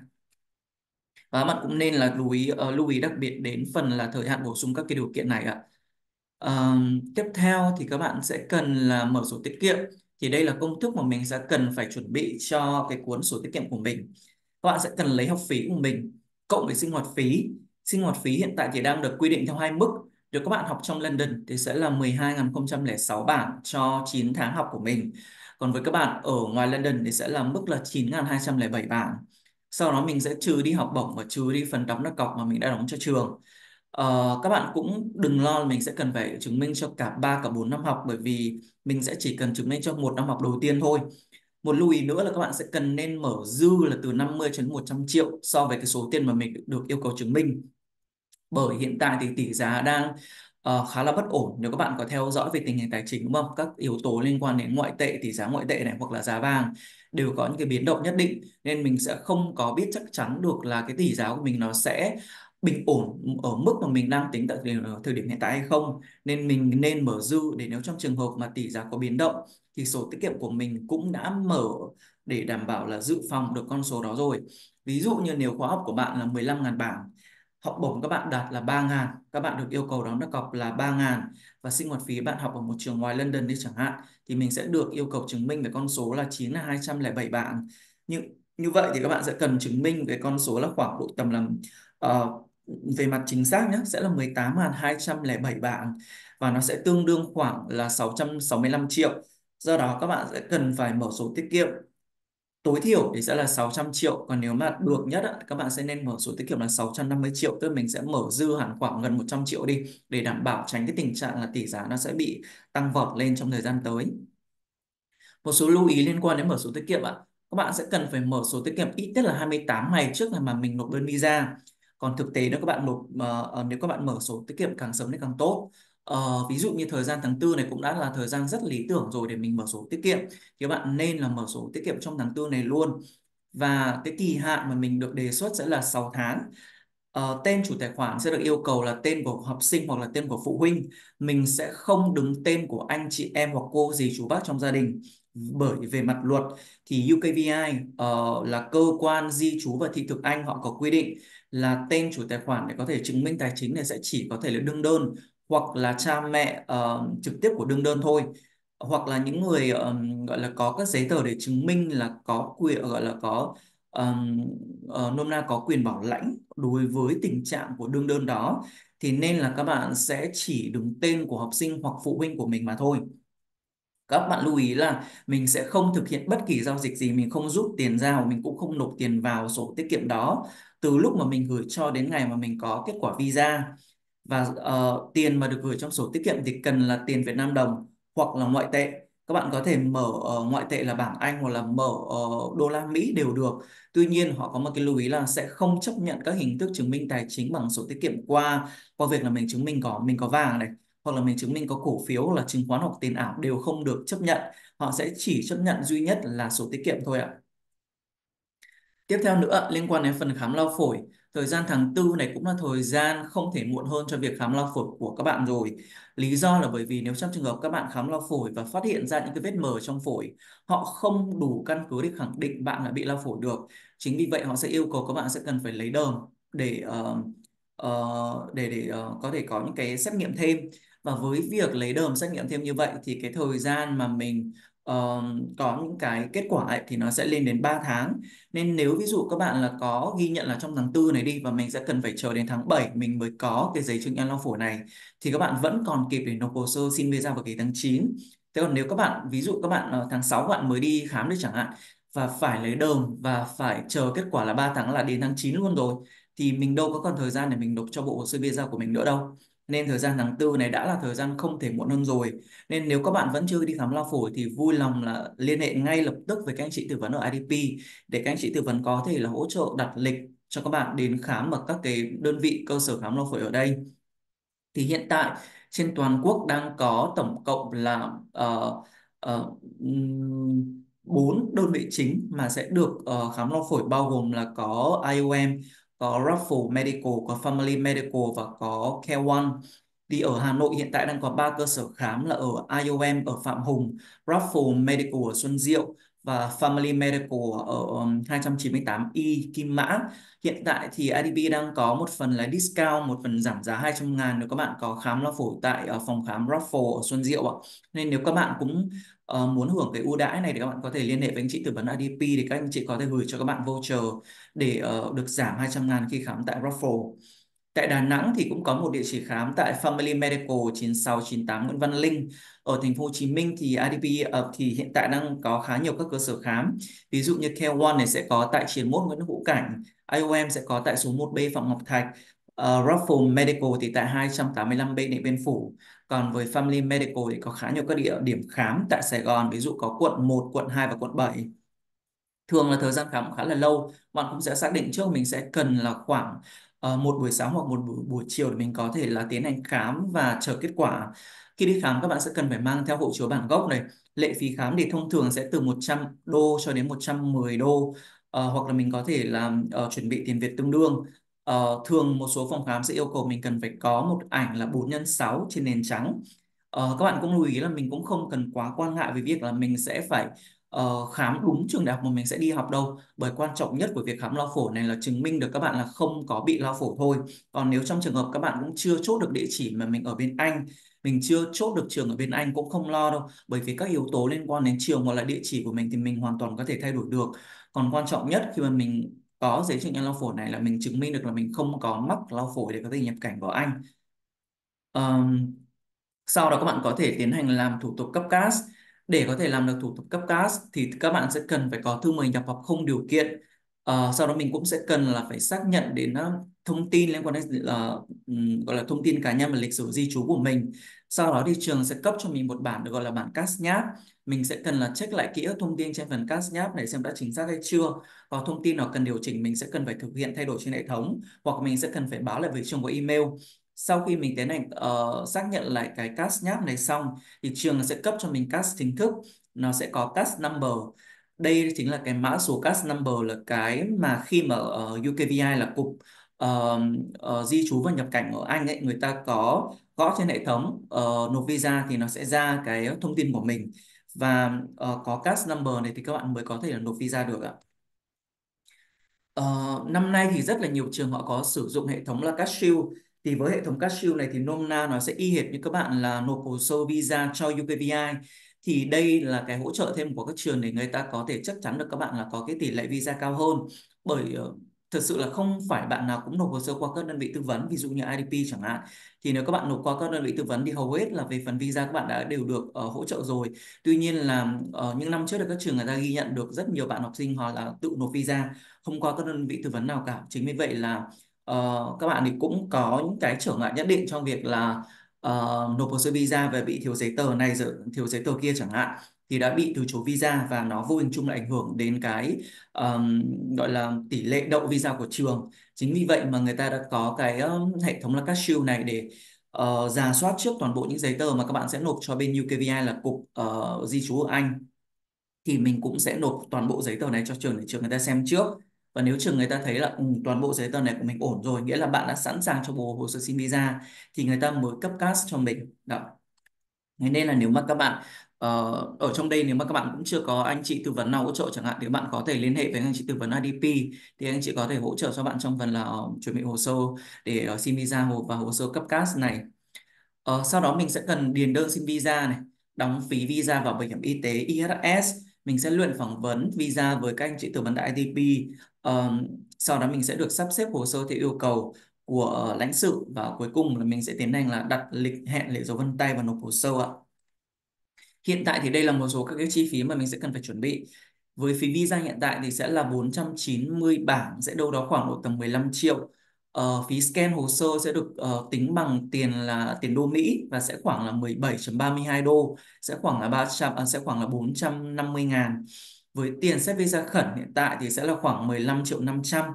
Và bạn cũng nên là lưu ý ờ, lưu ý đặc biệt đến phần là thời hạn bổ sung các cái điều kiện này ạ. Ờ, tiếp theo thì các bạn sẽ cần là mở sổ tiết kiệm. Thì đây là công thức mà mình sẽ cần phải chuẩn bị cho cái cuốn sổ tiết kiệm của mình. Các bạn sẽ cần lấy học phí của mình cộng với sinh hoạt phí. Sinh hoạt phí hiện tại thì đang được quy định theo hai mức. Nếu các bạn học trong London thì sẽ là mười hai nghìn không trăm lẻ sáu bảng cho chín tháng học của mình. Còn với các bạn ở ngoài London thì sẽ là mức là chín nghìn hai trăm lẻ bảy bảng. Sau đó mình sẽ trừ đi học bổng và trừ đi phần đóng đặt cọc mà mình đã đóng cho trường. Ờ, các bạn cũng đừng lo là mình sẽ cần phải chứng minh cho cả ba cả bốn năm học, bởi vì mình sẽ chỉ cần chứng minh cho một năm học đầu tiên thôi. Một lưu ý nữa là các bạn sẽ cần nên mở dư là từ năm mươi cho đến một trăm triệu so với cái số tiền mà mình được yêu cầu chứng minh. Bởi hiện tại thì tỷ giá đang ờ, khá là bất ổn. Nếu các bạn có theo dõi về tình hình tài chính đúng không? Các yếu tố liên quan đến ngoại tệ, tỷ giá ngoại tệ này hoặc là giá vàng đều có những cái biến động nhất định, nên mình sẽ không có biết chắc chắn được là cái tỷ giá của mình nó sẽ bình ổn ở mức mà mình đang tính tại thời điểm thời điểm hiện tại hay không. Nên mình nên mở dư để nếu trong trường hợp mà tỷ giá có biến động thì sổ tiết kiệm của mình cũng đã mở để đảm bảo là dự phòng được con số đó rồi. Ví dụ như nếu khóa học của bạn là mười lăm nghìn bảng, học bổng các bạn đạt là ba ngàn, các bạn được yêu cầu đóng đặt cọc là ba ngàn, và sinh hoạt phí bạn học ở một trường ngoài London đi chẳng hạn, thì mình sẽ được yêu cầu chứng minh về con số là chín nghìn hai trăm lẻ bảy bảng. Như như vậy thì các bạn sẽ cần chứng minh cái con số là khoảng độ tầm là ờ, về mặt chính xác nhé, sẽ là mười tám nghìn hai trăm lẻ bảy bảng, và nó sẽ tương đương khoảng là sáu trăm sáu mươi lăm triệu. Do đó các bạn sẽ cần phải mở sổ tiết kiệm tối thiểu thì sẽ là sáu trăm triệu, còn nếu mà được nhất á, các bạn sẽ nên mở sổ tiết kiệm là sáu trăm năm mươi triệu, tức là mình sẽ mở dư hẳn khoảng gần một trăm triệu đi, để đảm bảo tránh cái tình trạng là tỷ giá nó sẽ bị tăng vọt lên trong thời gian tới. Một số lưu ý liên quan đến mở sổ tiết kiệm ạ. Các bạn sẽ cần phải mở sổ tiết kiệm ít nhất là hai mươi tám ngày trước ngày mà mình nộp đơn visa. Còn thực tế nếu các bạn nộp ờ, ờ, nếu các bạn mở sổ tiết kiệm càng sớm thì càng tốt. Ờ, ví dụ như thời gian tháng tư này cũng đã là thời gian rất lý tưởng rồi để mình mở sổ tiết kiệm, thì các bạn nên là mở sổ tiết kiệm trong tháng tư này luôn. Và cái kỳ hạn mà mình được đề xuất sẽ là sáu tháng. Ờ, tên chủ tài khoản sẽ được yêu cầu là tên của học sinh hoặc là tên của phụ huynh. Mình sẽ không đứng tên của anh chị em hoặc cô dì chú bác trong gia đình. Bởi về mặt luật thì u ca vê i ờ, là cơ quan di trú và thị thực Anh, họ có quy định là tên chủ tài khoản để có thể chứng minh tài chính này sẽ chỉ có thể là đương đơn hoặc là cha mẹ ờ, trực tiếp của đương đơn thôi, hoặc là những người ờ, gọi là có các giấy tờ để chứng minh là có quyền, gọi là có ờm, ờ, nôm na có quyền bảo lãnh đối với tình trạng của đương đơn đó, thì nên là các bạn sẽ chỉ đứng tên của học sinh hoặc phụ huynh của mình mà thôi. Các bạn lưu ý là mình sẽ không thực hiện bất kỳ giao dịch gì, mình không rút tiền ra, và mình cũng không nộp tiền vào sổ tiết kiệm đó từ lúc mà mình gửi cho đến ngày mà mình có kết quả visa. Và ờ, tiền mà được gửi trong sổ tiết kiệm thì cần là tiền Việt Nam đồng hoặc là ngoại tệ. Các bạn có thể mở ờ, ngoại tệ là bảng Anh hoặc là mở ờ, đô la Mỹ đều được. Tuy nhiên họ có một cái lưu ý là sẽ không chấp nhận các hình thức chứng minh tài chính bằng sổ tiết kiệm qua qua việc là mình chứng minh có mình có vàng này, hoặc là mình chứng minh có cổ phiếu hoặc là chứng khoán hoặc tiền ảo đều không được chấp nhận. Họ sẽ chỉ chấp nhận duy nhất là sổ tiết kiệm thôi ạ. Tiếp theo nữa, liên quan đến phần khám lao phổi, thời gian tháng tư này cũng là thời gian không thể muộn hơn cho việc khám lao phổi của các bạn rồi. Lý do là bởi vì nếu trong trường hợp các bạn khám lao phổi và phát hiện ra những cái vết mờ trong phổi, họ không đủ căn cứ để khẳng định bạn là bị lao phổi được. Chính vì vậy họ sẽ yêu cầu các bạn sẽ cần phải lấy đờm để ờ, ờ, để để ờ, có thể có những cái xét nghiệm thêm. Và với việc lấy đờm xét nghiệm thêm như vậy thì cái thời gian mà mình ờ, có những cái kết quả ấy, thì nó sẽ lên đến ba tháng. Nên nếu ví dụ các bạn là có ghi nhận là trong tháng tư này đi, và mình sẽ cần phải chờ đến tháng bảy mình mới có cái giấy chứng nhận lao phổi này, thì các bạn vẫn còn kịp để nộp hồ sơ xin visa vào kỳ tháng chín. Thế còn nếu các bạn ví dụ các bạn ờ, tháng sáu các bạn mới đi khám đi chẳng hạn, và phải lấy đờm và phải chờ kết quả là ba tháng là đến tháng chín luôn rồi, thì mình đâu có còn thời gian để mình nộp cho bộ hồ sơ visa của mình nữa đâu. Nên thời gian tháng tư này đã là thời gian không thể muộn hơn rồi. Nên nếu các bạn vẫn chưa đi khám lao phổi thì vui lòng là liên hệ ngay lập tức với các anh chị tư vấn ở i đê pê, để các anh chị tư vấn có thể là hỗ trợ đặt lịch cho các bạn đến khám ở các cái đơn vị cơ sở khám lao phổi ở đây. Thì hiện tại trên toàn quốc đang có tổng cộng là uh, uh, bốn đơn vị chính mà sẽ được ờ, khám lao phổi, bao gồm là có i o em, có Raffle Medical, có Family Medical và có Care One. Thì ở Hà Nội hiện tại đang có ba cơ sở khám là ở i o em ở Phạm Hùng, Raffle Medical ở Xuân Diệu và Family Medical ở um, hai trăm chín mươi tám Y Kim Mã. Hiện tại thì i đê pê đang có một phần là discount, một phần giảm giá hai trăm ngàn nếu các bạn có khám lao phổi tại ờ, phòng khám Raffle ở Xuân Diệu ạ. Nên nếu các bạn cũng ờ, muốn hưởng cái ưu đãi này thì các bạn có thể liên hệ với anh chị tư vấn i đê pê, để các anh chị có thể gửi cho các bạn voucher để ờ, được giảm hai trăm ngàn khi khám tại Raffle. Tại Đà Nẵng thì cũng có một địa chỉ khám tại Family Medical chín sáu chín tám Nguyễn Văn Linh. Ở thành phố Hồ Chí Minh thì i đê pê ờ, thì hiện tại đang có khá nhiều các cơ sở khám. Ví dụ như Care One này sẽ có tại chín mốt Nguyễn Hữu Cảnh, i o em sẽ có tại số một B Phạm Ngọc Thạch, uh, Raffle Medical thì tại hai trăm tám mươi lăm B Điện Biên Phủ. Còn với Family Medical thì có khá nhiều các địa điểm khám tại Sài Gòn, ví dụ có quận một, quận hai và quận bảy. Thường là thời gian khám cũng khá là lâu, bạn cũng sẽ xác định trước mình sẽ cần là khoảng ờ, một buổi sáng hoặc một buổi, buổi chiều để mình có thể là tiến hành khám và chờ kết quả. Khi đi khám các bạn sẽ cần phải mang theo hộ chiếu bản gốc này. Lệ phí khám thì thông thường sẽ từ một trăm đô cho đến một trăm mười đô. Ờ, hoặc là mình có thể làm ờ, chuẩn bị tiền Việt tương đương. Ờ, thường một số phòng khám sẽ yêu cầu mình cần phải có một ảnh là bốn nhân sáu trên nền trắng. Ờ, các bạn cũng lưu ý là mình cũng không cần quá quan ngại về việc là mình sẽ phải ờ, khám đúng trường đại học mà mình sẽ đi học đâu, bởi quan trọng nhất của việc khám lao phổi này là chứng minh được các bạn là không có bị lao phổi thôi. Còn nếu trong trường hợp các bạn cũng chưa chốt được địa chỉ mà mình ở bên Anh, mình chưa chốt được trường ở bên Anh cũng không lo đâu, bởi vì các yếu tố liên quan đến trường hoặc là địa chỉ của mình thì mình hoàn toàn có thể thay đổi được. Còn quan trọng nhất khi mà mình có giấy chứng nhận lao phổi này là mình chứng minh được là mình không có mắc lao phổi để có thể nhập cảnh vào Anh. Ờm, Sau đó các bạn có thể tiến hành làm thủ tục cấp cát. Để có thể làm được thủ tục cấp cát thì các bạn sẽ cần phải có thư mời nhập học không điều kiện. Ờ, sau đó mình cũng sẽ cần là phải xác nhận đến ờ, thông tin liên quan đến ờ, ừm, gọi là thông tin cá nhân và lịch sử di trú của mình. Sau đó thì trường sẽ cấp cho mình một bản được gọi là bản cát nháp. Mình sẽ cần là check lại kỹ các thông tin trên phần cát nháp này xem đã chính xác hay chưa. Có thông tin nào cần điều chỉnh mình sẽ cần phải thực hiện thay đổi trên hệ thống, hoặc mình sẽ cần phải báo lại với trường qua email. Sau khi mình tiến hành ờ, xác nhận lại cái cast nháp này xong thì trường sẽ cấp cho mình cast chính thức, nó sẽ có cast number. Đây chính là cái mã số cast number, là cái mà khi mà ở u ca vê i là cục ờ, ờ, di trú và nhập cảnh ở Anh ấy, người ta có gõ trên hệ thống uh, nộp visa thì nó sẽ ra cái thông tin của mình. Và ờ, có cast number này thì các bạn mới có thể là nộp visa được ạ. Ờ, Năm nay thì rất là nhiều trường họ có sử dụng hệ thống là CashShield. Thì với hệ thống CashShield này thì nôm na nó sẽ y hệt như các bạn là nộp hồ sơ visa cho u ca vê i. thì đây là cái hỗ trợ thêm của các trường để người ta có thể chắc chắn được các bạn là có cái tỷ lệ visa cao hơn. Bởi ờ, thật sự là không phải bạn nào cũng nộp hồ sơ qua các đơn vị tư vấn, ví dụ như i đê pê chẳng hạn, thì nếu các bạn nộp qua các đơn vị tư vấn thì hầu hết là về phần visa các bạn đã đều được ờ, hỗ trợ rồi. Tuy nhiên là ở những năm trước thì các trường người ta ghi nhận được rất nhiều bạn học sinh họ là tự nộp visa không qua các đơn vị tư vấn nào cả. Chính vì vậy là ờ, các bạn thì cũng có những cái trở ngại nhất định trong việc là ờ, nộp hồ sơ visa và bị thiếu giấy tờ này rồi thiếu giấy tờ kia chẳng hạn, thì đã bị từ chối visa và nó vô hình chung là ảnh hưởng đến cái ờm, gọi là tỷ lệ đậu visa của trường. Chính vì vậy mà người ta đã có cái um, hệ thống là các shield này để uh, rà soát trước toàn bộ những giấy tờ mà các bạn sẽ nộp cho bên u ca vê i là cục ờ, di trú ở Anh. Thì mình cũng sẽ nộp toàn bộ giấy tờ này cho trường để trường người ta xem trước, và nếu trường người ta thấy là ừ, toàn bộ giấy tờ này của mình ổn rồi, nghĩa là bạn đã sẵn sàng cho bộ hồ sơ xin visa, thì người ta mới cấp cast cho mình đó. Thế nên là nếu mà các bạn ờ, ở trong đây, nếu mà các bạn cũng chưa có anh chị tư vấn nào hỗ trợ chẳng hạn, thì bạn có thể liên hệ với anh chị tư vấn i đê pê, thì anh chị có thể hỗ trợ cho bạn trong phần là ờ, chuẩn bị hồ sơ để ờ, xin visa hồ và hồ sơ cấp cast này. Ờ, sau đó mình sẽ cần điền đơn xin visa này, đóng phí visa vào bảo hiểm y tế i hát ét, mình sẽ luyện phỏng vấn visa với các anh chị tư vấn tại i đê pê. Ờm, sau đó mình sẽ được sắp xếp hồ sơ theo yêu cầu của lãnh sự, và cuối cùng là mình sẽ tiến hành là đặt lịch hẹn để dấu vân tay và nộp hồ sơ ạ. Hiện tại thì đây là một số các cái chi phí mà mình sẽ cần phải chuẩn bị. Với phí visa hiện tại thì sẽ là bốn trăm chín mươi bảng, sẽ đâu đó khoảng độ tầm mười lăm triệu. Ờ, phí scan hồ sơ sẽ được ờ, tính bằng tiền là tiền đô Mỹ, và sẽ khoảng là mười bảy phẩy ba mươi hai đô, sẽ khoảng là ba trăm à, sẽ khoảng là bốn trăm năm mươi ngàn. Với tiền xét visa khẩn hiện tại thì sẽ là khoảng mười lăm triệu năm trăm.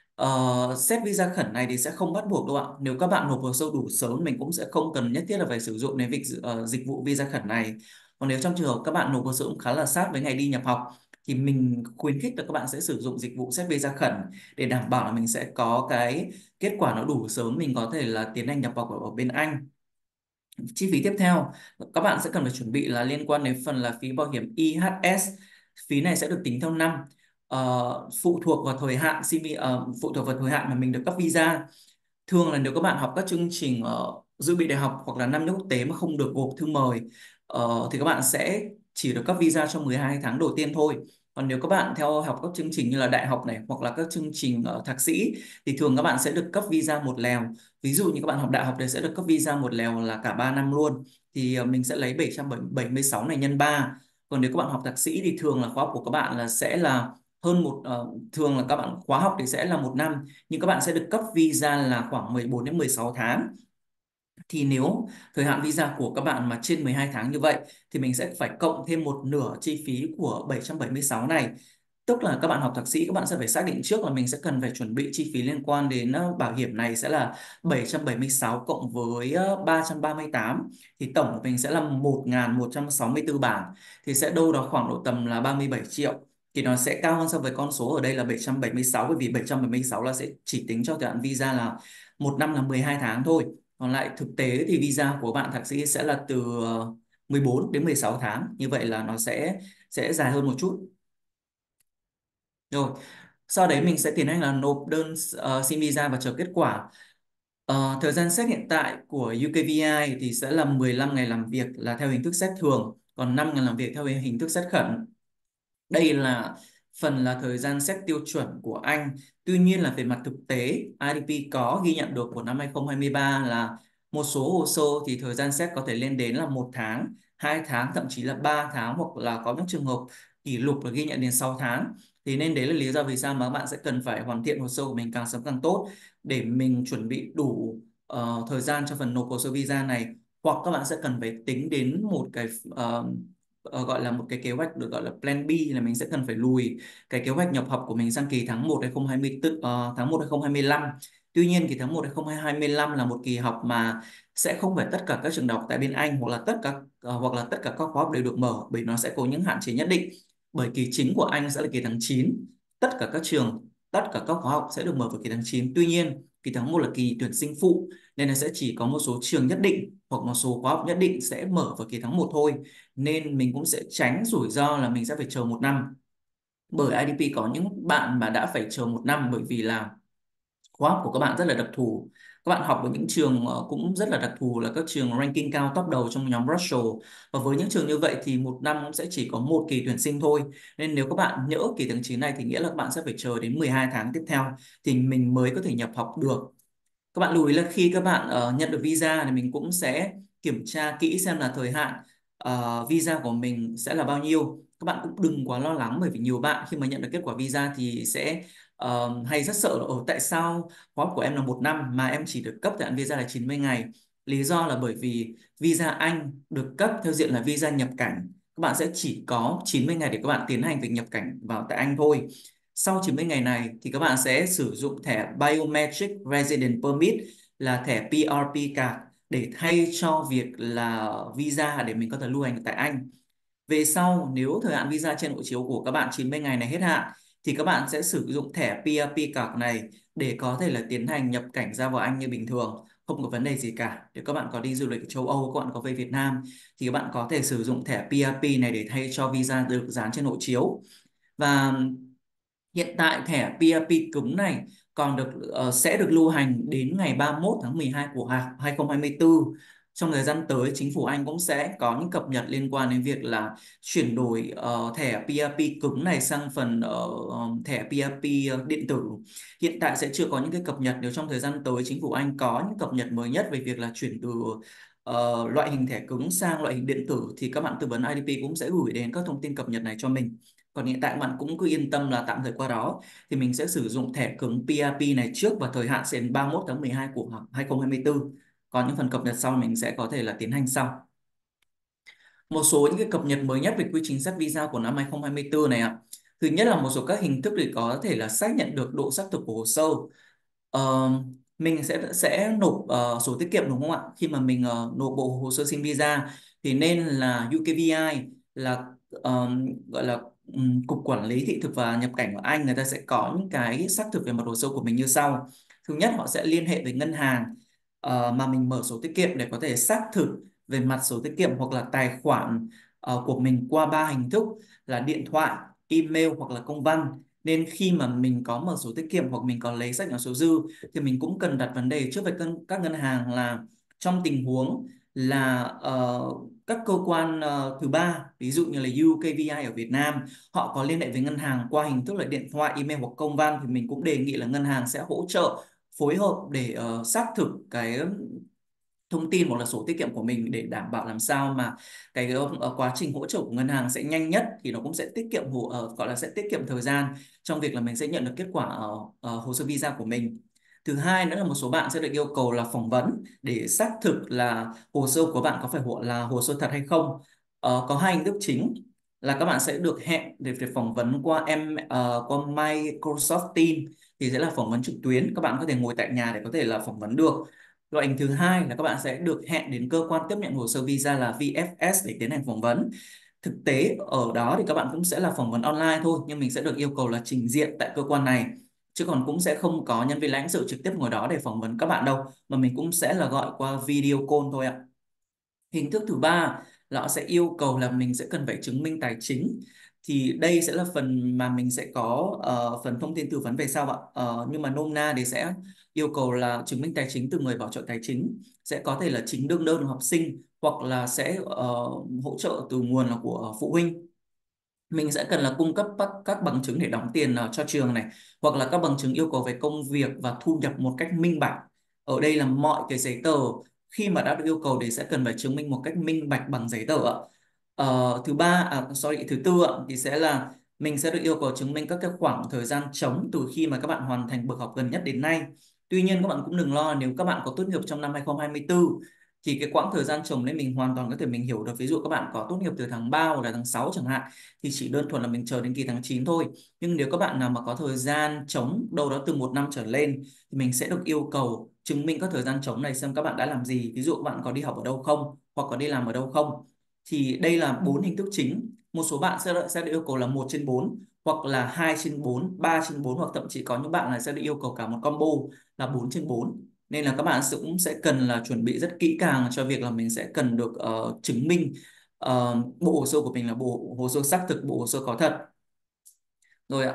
Ờ, xét visa khẩn này thì sẽ không bắt buộc đâu ạ. Nếu các bạn nộp hồ sơ đủ sớm, mình cũng sẽ không cần nhất thiết là phải sử dụng đến việc ờ, dịch vụ visa khẩn này. Còn nếu trong trường hợp các bạn nộp hồ sơ cũng khá là sát với ngày đi nhập học, thì mình khuyến khích là các bạn sẽ sử dụng dịch vụ xét visa khẩn để đảm bảo là mình sẽ có cái kết quả nó đủ sớm, mình có thể là tiến hành nhập học ở, ở bên Anh. Chi phí tiếp theo các bạn sẽ cần phải chuẩn bị là liên quan đến phần là phí bảo hiểm i hát ét. Phí này sẽ được tính theo năm. Ờ, phụ thuộc vào thời hạn xê vê, ờ, phụ thuộc vào thời hạn mà mình được cấp visa. Thường là nếu các bạn học các chương trình ờ, dự bị đại học hoặc là năm nước quốc tế mà không được gộp thư mời, ờ, thì các bạn sẽ chỉ được cấp visa trong mười hai tháng đầu tiên thôi. Còn nếu các bạn theo học các chương trình như là đại học này hoặc là các chương trình ờ, thạc sĩ, thì thường các bạn sẽ được cấp visa một lèo. Ví dụ như các bạn học đại học thì sẽ được cấp visa một lèo là cả ba năm luôn. Thì ờ, mình sẽ lấy bảy trăm bảy mươi sáu này nhân ba. Còn nếu các bạn học thạc sĩ thì thường là khóa học của các bạn là sẽ là hơn một ờ, thường là các bạn khóa học thì sẽ là một năm, nhưng các bạn sẽ được cấp visa là khoảng mười bốn đến mười sáu tháng. Thì nếu thời hạn visa của các bạn mà trên mười hai tháng như vậy, thì mình sẽ phải cộng thêm một nửa chi phí của bảy trăm bảy mươi sáu này. Tức là các bạn học thạc sĩ, các bạn sẽ phải xác định trước là mình sẽ cần phải chuẩn bị chi phí liên quan đến ờ, bảo hiểm này sẽ là bảy trăm bảy mươi sáu cộng với ờ, ba trăm ba mươi tám, thì tổng của mình sẽ là một nghìn một trăm sáu mươi tư bảng, thì sẽ đâu đó khoảng độ tầm là ba mươi bảy triệu. Thì nó sẽ cao hơn so với con số ở đây là bảy trăm bảy mươi sáu, bởi vì bảy trăm bảy mươi sáu là sẽ chỉ tính cho thời hạn visa là một năm là mười hai tháng thôi. Còn lại thực tế thì visa của bạn thạc sĩ sẽ là từ ờ, mười bốn đến mười sáu tháng. Như vậy là nó sẽ sẽ dài hơn một chút. Rồi, sau đấy mình sẽ tiến hành là nộp đơn ờ, xin visa và chờ kết quả. Ờ, thời gian xét hiện tại của u ca vê i thì sẽ là mười lăm ngày làm việc là theo hình thức xét thường, còn năm ngày làm việc theo hình thức xét khẩn. Đây là phần là thời gian xét tiêu chuẩn của anh. Tuy nhiên là về mặt thực tế, i đê pê có ghi nhận được của năm hai không hai ba là một số hồ sơ thì thời gian xét có thể lên đến là một tháng, hai tháng, thậm chí là ba tháng, hoặc là có những trường hợp kỷ lục là ghi nhận đến sáu tháng. Thì nên đấy là lý do vì sao mà bạn sẽ cần phải hoàn thiện hồ sơ của mình càng sớm càng tốt, để mình chuẩn bị đủ ờ, thời gian cho phần nộp hồ sơ visa này. Hoặc các bạn sẽ cần phải tính đến một cái ờ, ờ, gọi là một cái kế hoạch được gọi là plan B, là mình sẽ cần phải lùi cái kế hoạch nhập học của mình sang kỳ tháng một hai không hai tư, ờ, tháng một hai không hai lăm. Tuy nhiên kỳ tháng một hai không hai lăm là một kỳ học mà sẽ không phải tất cả các trường đại học tại bên Anh hoặc là tất cả ờ, hoặc là tất cả các khóa học đều được mở, bởi nó sẽ có những hạn chế nhất định. Bởi kỳ chính của Anh sẽ là kỳ tháng chín, tất cả các trường, tất cả các khóa học sẽ được mở vào kỳ tháng chín. Tuy nhiên kỳ tháng một là kỳ tuyển sinh phụ, nên là sẽ chỉ có một số trường nhất định hoặc một số khóa học nhất định sẽ mở vào kỳ tháng một thôi. Nên mình cũng sẽ tránh rủi ro là mình sẽ phải chờ một năm. Bởi i đê pê có những bạn mà đã phải chờ một năm, bởi vì là khóa học của các bạn rất là đặc thù. Các bạn học ở những trường ờ, cũng rất là đặc thù, là các trường ranking cao top đầu trong nhóm Russell. Và với những trường như vậy thì một năm cũng sẽ chỉ có một kỳ tuyển sinh thôi. Nên nếu các bạn nhỡ kỳ tháng chín này thì nghĩa là các bạn sẽ phải chờ đến mười hai tháng tiếp theo thì mình mới có thể nhập học được. Các bạn lưu ý là khi các bạn ờ, nhận được visa thì mình cũng sẽ kiểm tra kỹ xem là thời hạn ờ, visa của mình sẽ là bao nhiêu. Các bạn cũng đừng quá lo lắng, bởi vì nhiều bạn khi mà nhận được kết quả visa thì sẽ ờ, hay rất sợ là ở tại sao khóa học của em là một năm mà em chỉ được cấp thời hạn visa là chín mươi ngày. Lý do là bởi vì visa Anh được cấp theo diện là visa nhập cảnh. Các bạn sẽ chỉ có chín mươi ngày để các bạn tiến hành việc nhập cảnh vào tại Anh thôi. Sau chín mươi ngày này thì các bạn sẽ sử dụng thẻ Biometric Resident Permit, là thẻ pê rờ pê card, để thay cho việc là visa để mình có thể lưu hành tại Anh. Về sau, nếu thời hạn visa trên hộ chiếu của các bạn chín mươi ngày này hết hạn thì các bạn sẽ sử dụng thẻ pê rờ pê card này để có thể là tiến hành nhập cảnh ra vào Anh như bình thường, không có vấn đề gì cả. Nếu các bạn có đi du lịch ở châu Âu, các bạn có về Việt Nam thì các bạn có thể sử dụng thẻ pê rờ pê này để thay cho visa được dán trên hộ chiếu. Và hiện tại thẻ pê rờ pê cứng này còn được ờ, sẽ được lưu hành đến ngày ba mươi mốt tháng mười hai của hai không hai tư. Trong thời gian tới, chính phủ Anh cũng sẽ có những cập nhật liên quan đến việc là chuyển đổi ờ, thẻ pê rờ pê cứng này sang phần ờ, ờ, thẻ pê rờ pê điện tử. Hiện tại sẽ chưa có những cái cập nhật. Nếu trong thời gian tới chính phủ Anh có những cập nhật mới nhất về việc là chuyển từ ờ, loại hình thẻ cứng sang loại hình điện tử thì các bạn tư vấn i đê pê cũng sẽ gửi đến các thông tin cập nhật này cho mình. Còn hiện tại bạn cũng cứ yên tâm là tạm thời qua đó thì mình sẽ sử dụng thẻ cứng pê rờ pê này trước, và thời hạn sẽ đến ba mươi mốt tháng mười hai của hai không hai tư. Còn những phần cập nhật sau mình sẽ có thể là tiến hành sau. Một số những cái cập nhật mới nhất về quy trình xét visa của năm hai không hai tư này ạ. Thứ nhất là một số các hình thức để có thể là xác nhận được độ xác thực của hồ sơ. Ờ, mình sẽ sẽ nộp ờ, sổ tiết kiệm đúng không ạ? Khi mà mình ờ, nộp bộ hồ sơ xin visa thì nên là u ca vê i, là ờ, gọi là ừm, Cục Quản lý Thị thực và Nhập cảnh của Anh, người ta sẽ có những cái xác thực về mặt hồ sơ của mình như sau. Thứ nhất, họ sẽ liên hệ với ngân hàng ờ, mà mình mở sổ tiết kiệm để có thể xác thực về mặt sổ tiết kiệm hoặc là tài khoản ờ, của mình qua ba hình thức là điện thoại, email hoặc là công văn. Nên khi mà mình có mở sổ tiết kiệm hoặc mình có lấy sách nói số dư thì mình cũng cần đặt vấn đề trước với cân- các ngân hàng là trong tình huống là ờ, các cơ quan ờ, thứ ba, ví dụ như là u ca vê i ở Việt Nam, họ có liên hệ với ngân hàng qua hình thức là điện thoại, email hoặc công văn, thì mình cũng đề nghị là ngân hàng sẽ hỗ trợ phối hợp để ờ, xác thực cái thông tin hoặc là sổ tiết kiệm của mình, để đảm bảo làm sao mà cái ờ, quá trình hỗ trợ của ngân hàng sẽ nhanh nhất, thì nó cũng sẽ tiết kiệm hồ, ờ, gọi là sẽ tiết kiệm thời gian trong việc là mình sẽ nhận được kết quả ờ, ờ, hồ sơ visa của mình. Thứ hai nữa là một số bạn sẽ được yêu cầu là phỏng vấn để xác thực là hồ sơ của bạn có phải hộ là hồ sơ thật hay không. Ờ, có hai hình thức chính là các bạn sẽ được hẹn để, để phỏng vấn qua em ờ, qua Microsoft Teams, thì sẽ là phỏng vấn trực tuyến, các bạn có thể ngồi tại nhà để có thể là phỏng vấn được. Loại hình thứ hai là các bạn sẽ được hẹn đến cơ quan tiếp nhận hồ sơ visa là vê ép ét để tiến hành phỏng vấn. Thực tế ở đó thì các bạn cũng sẽ là phỏng vấn online thôi, nhưng mình sẽ được yêu cầu là trình diện tại cơ quan này. Chứ còn cũng sẽ không có nhân viên lãnh sự trực tiếp ngồi đó để phỏng vấn các bạn đâu, mà mình cũng sẽ là gọi qua video call thôi ạ. Hình thức thứ ba là họ sẽ yêu cầu là mình sẽ cần phải chứng minh tài chính. Thì đây sẽ là phần mà mình sẽ có ờ, phần thông tin tư vấn về sau ạ. Ờ, nhưng mà nôm na thì sẽ yêu cầu là chứng minh tài chính từ người bảo trợ tài chính, sẽ có thể là chính đương đơn của học sinh, hoặc là sẽ ờ, hỗ trợ từ nguồn là của phụ huynh. Mình sẽ cần là cung cấp các, các bằng chứng để đóng tiền ờ, cho trường này, hoặc là các bằng chứng yêu cầu về công việc và thu nhập một cách minh bạch. Ở đây là mọi cái giấy tờ khi mà đã được yêu cầu thì sẽ cần phải chứng minh một cách minh bạch bằng giấy tờ ạ. Ờ, thứ ba, à, sorry, thứ tư ạ, thì sẽ là mình sẽ được yêu cầu chứng minh các cái khoảng thời gian trống từ khi mà các bạn hoàn thành bậc học gần nhất đến nay. Tuy nhiên các bạn cũng đừng lo, nếu các bạn có tốt nghiệp trong năm hai không hai tư thì cái quãng thời gian trồng đấy mình hoàn toàn có thể mình hiểu được. Ví dụ các bạn có tốt nghiệp từ tháng ba hoặc là tháng sáu chẳng hạn, thì chỉ đơn thuần là mình chờ đến kỳ tháng chín thôi. Nhưng nếu các bạn nào mà có thời gian trống đâu đó từ một năm trở lên thì mình sẽ được yêu cầu chứng minh các thời gian trống này xem các bạn đã làm gì. Ví dụ các bạn có đi học ở đâu không, hoặc có đi làm ở đâu không. Thì đây là bốn hình thức chính. Một số bạn sẽ sẽ được yêu cầu là một trên bốn, hoặc là hai trên bốn, ba trên bốn, hoặc thậm chí có những bạn này sẽ được yêu cầu cả một combo là bốn trên bốn. Nên là các bạn cũng sẽ cần là chuẩn bị rất kỹ càng cho việc là mình sẽ cần được ờ, chứng minh ờ, bộ hồ sơ của mình là bộ hồ sơ xác thực, bộ hồ sơ có thật. Rồi ạ.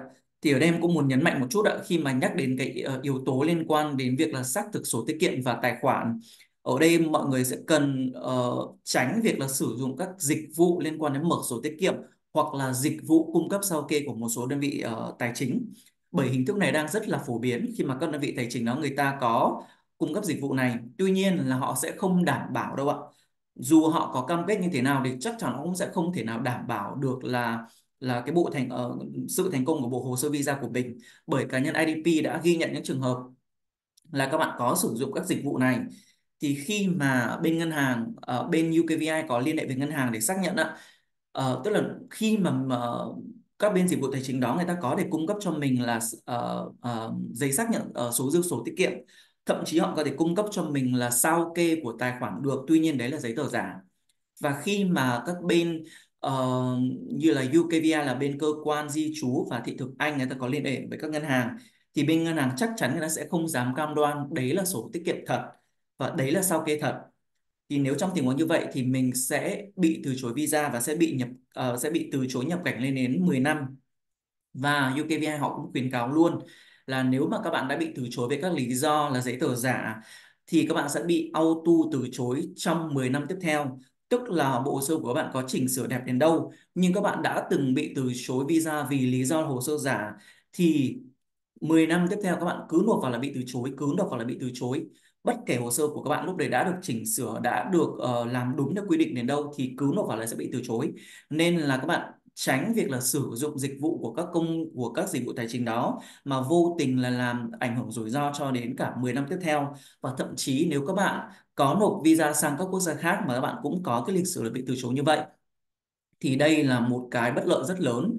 Thì ở đây em cũng muốn nhấn mạnh một chút ạ, khi mà nhắc đến cái ờ, yếu tố liên quan đến việc là xác thực sổ tiết kiệm và tài khoản, ở đây mọi người sẽ cần ờ, tránh việc là sử dụng các dịch vụ liên quan đến mở sổ tiết kiệm hoặc là dịch vụ cung cấp sao kê của một số đơn vị ờ, tài chính. Bởi hình thức này đang rất là phổ biến khi mà các đơn vị tài chính đó người ta có cung cấp dịch vụ này. Tuy nhiên là họ sẽ không đảm bảo đâu ạ. Dù họ có cam kết như thế nào thì chắc chắn họ cũng sẽ không thể nào đảm bảo được là là cái bộ thành ờ, sự thành công của bộ hồ sơ visa của mình, bởi cá nhân i đê pê đã ghi nhận những trường hợp là các bạn có sử dụng các dịch vụ này, thì khi mà bên ngân hàng ờ, bên u ca vê i có liên hệ với ngân hàng để xác nhận ạ, ờ, tức là khi mà, mà các bên dịch vụ tài chính đó người ta có thể cung cấp cho mình là ờ, ờ, giấy xác nhận ờ, số dư sổ tiết kiệm, thậm chí họ có thể cung cấp cho mình là sao kê của tài khoản được, tuy nhiên đấy là giấy tờ giả. Và khi mà các bên ờ, như là u ca vê i là bên cơ quan di trú và thị thực Anh người ta có liên hệ với các ngân hàng, thì bên ngân hàng chắc chắn người ta sẽ không dám cam đoan đấy là sổ tiết kiệm thật và đấy là sao kê thật. Thì nếu trong tình huống như vậy thì mình sẽ bị từ chối visa và sẽ bị nhập ờ, sẽ bị từ chối nhập cảnh lên đến mười năm. Và u ca vê i họ cũng khuyến cáo luôn là nếu mà các bạn đã bị từ chối với các lý do là giấy tờ giả thì các bạn sẽ bị auto từ chối trong mười năm tiếp theo. Tức là bộ hồ sơ của các bạn có chỉnh sửa đẹp đến đâu nhưng các bạn đã từng bị từ chối visa vì lý do hồ sơ giả, thì mười năm tiếp theo các bạn cứ nộp vào là bị từ chối, cứ nộp vào là bị từ chối. Bất kể hồ sơ của các bạn lúc đấy đã được chỉnh sửa, đã được ờ, làm đúng theo quy định đến đâu thì cứ nộp vào là sẽ bị từ chối. Nên là các bạn tránh việc là sử dụng dịch vụ của các công của các dịch vụ tài chính đó mà vô tình là làm ảnh hưởng rủi ro cho đến cả mười năm tiếp theo. Và thậm chí nếu các bạn có nộp visa sang các quốc gia khác mà các bạn cũng có cái lịch sử là bị từ chối như vậy, thì đây là một cái bất lợi rất lớn.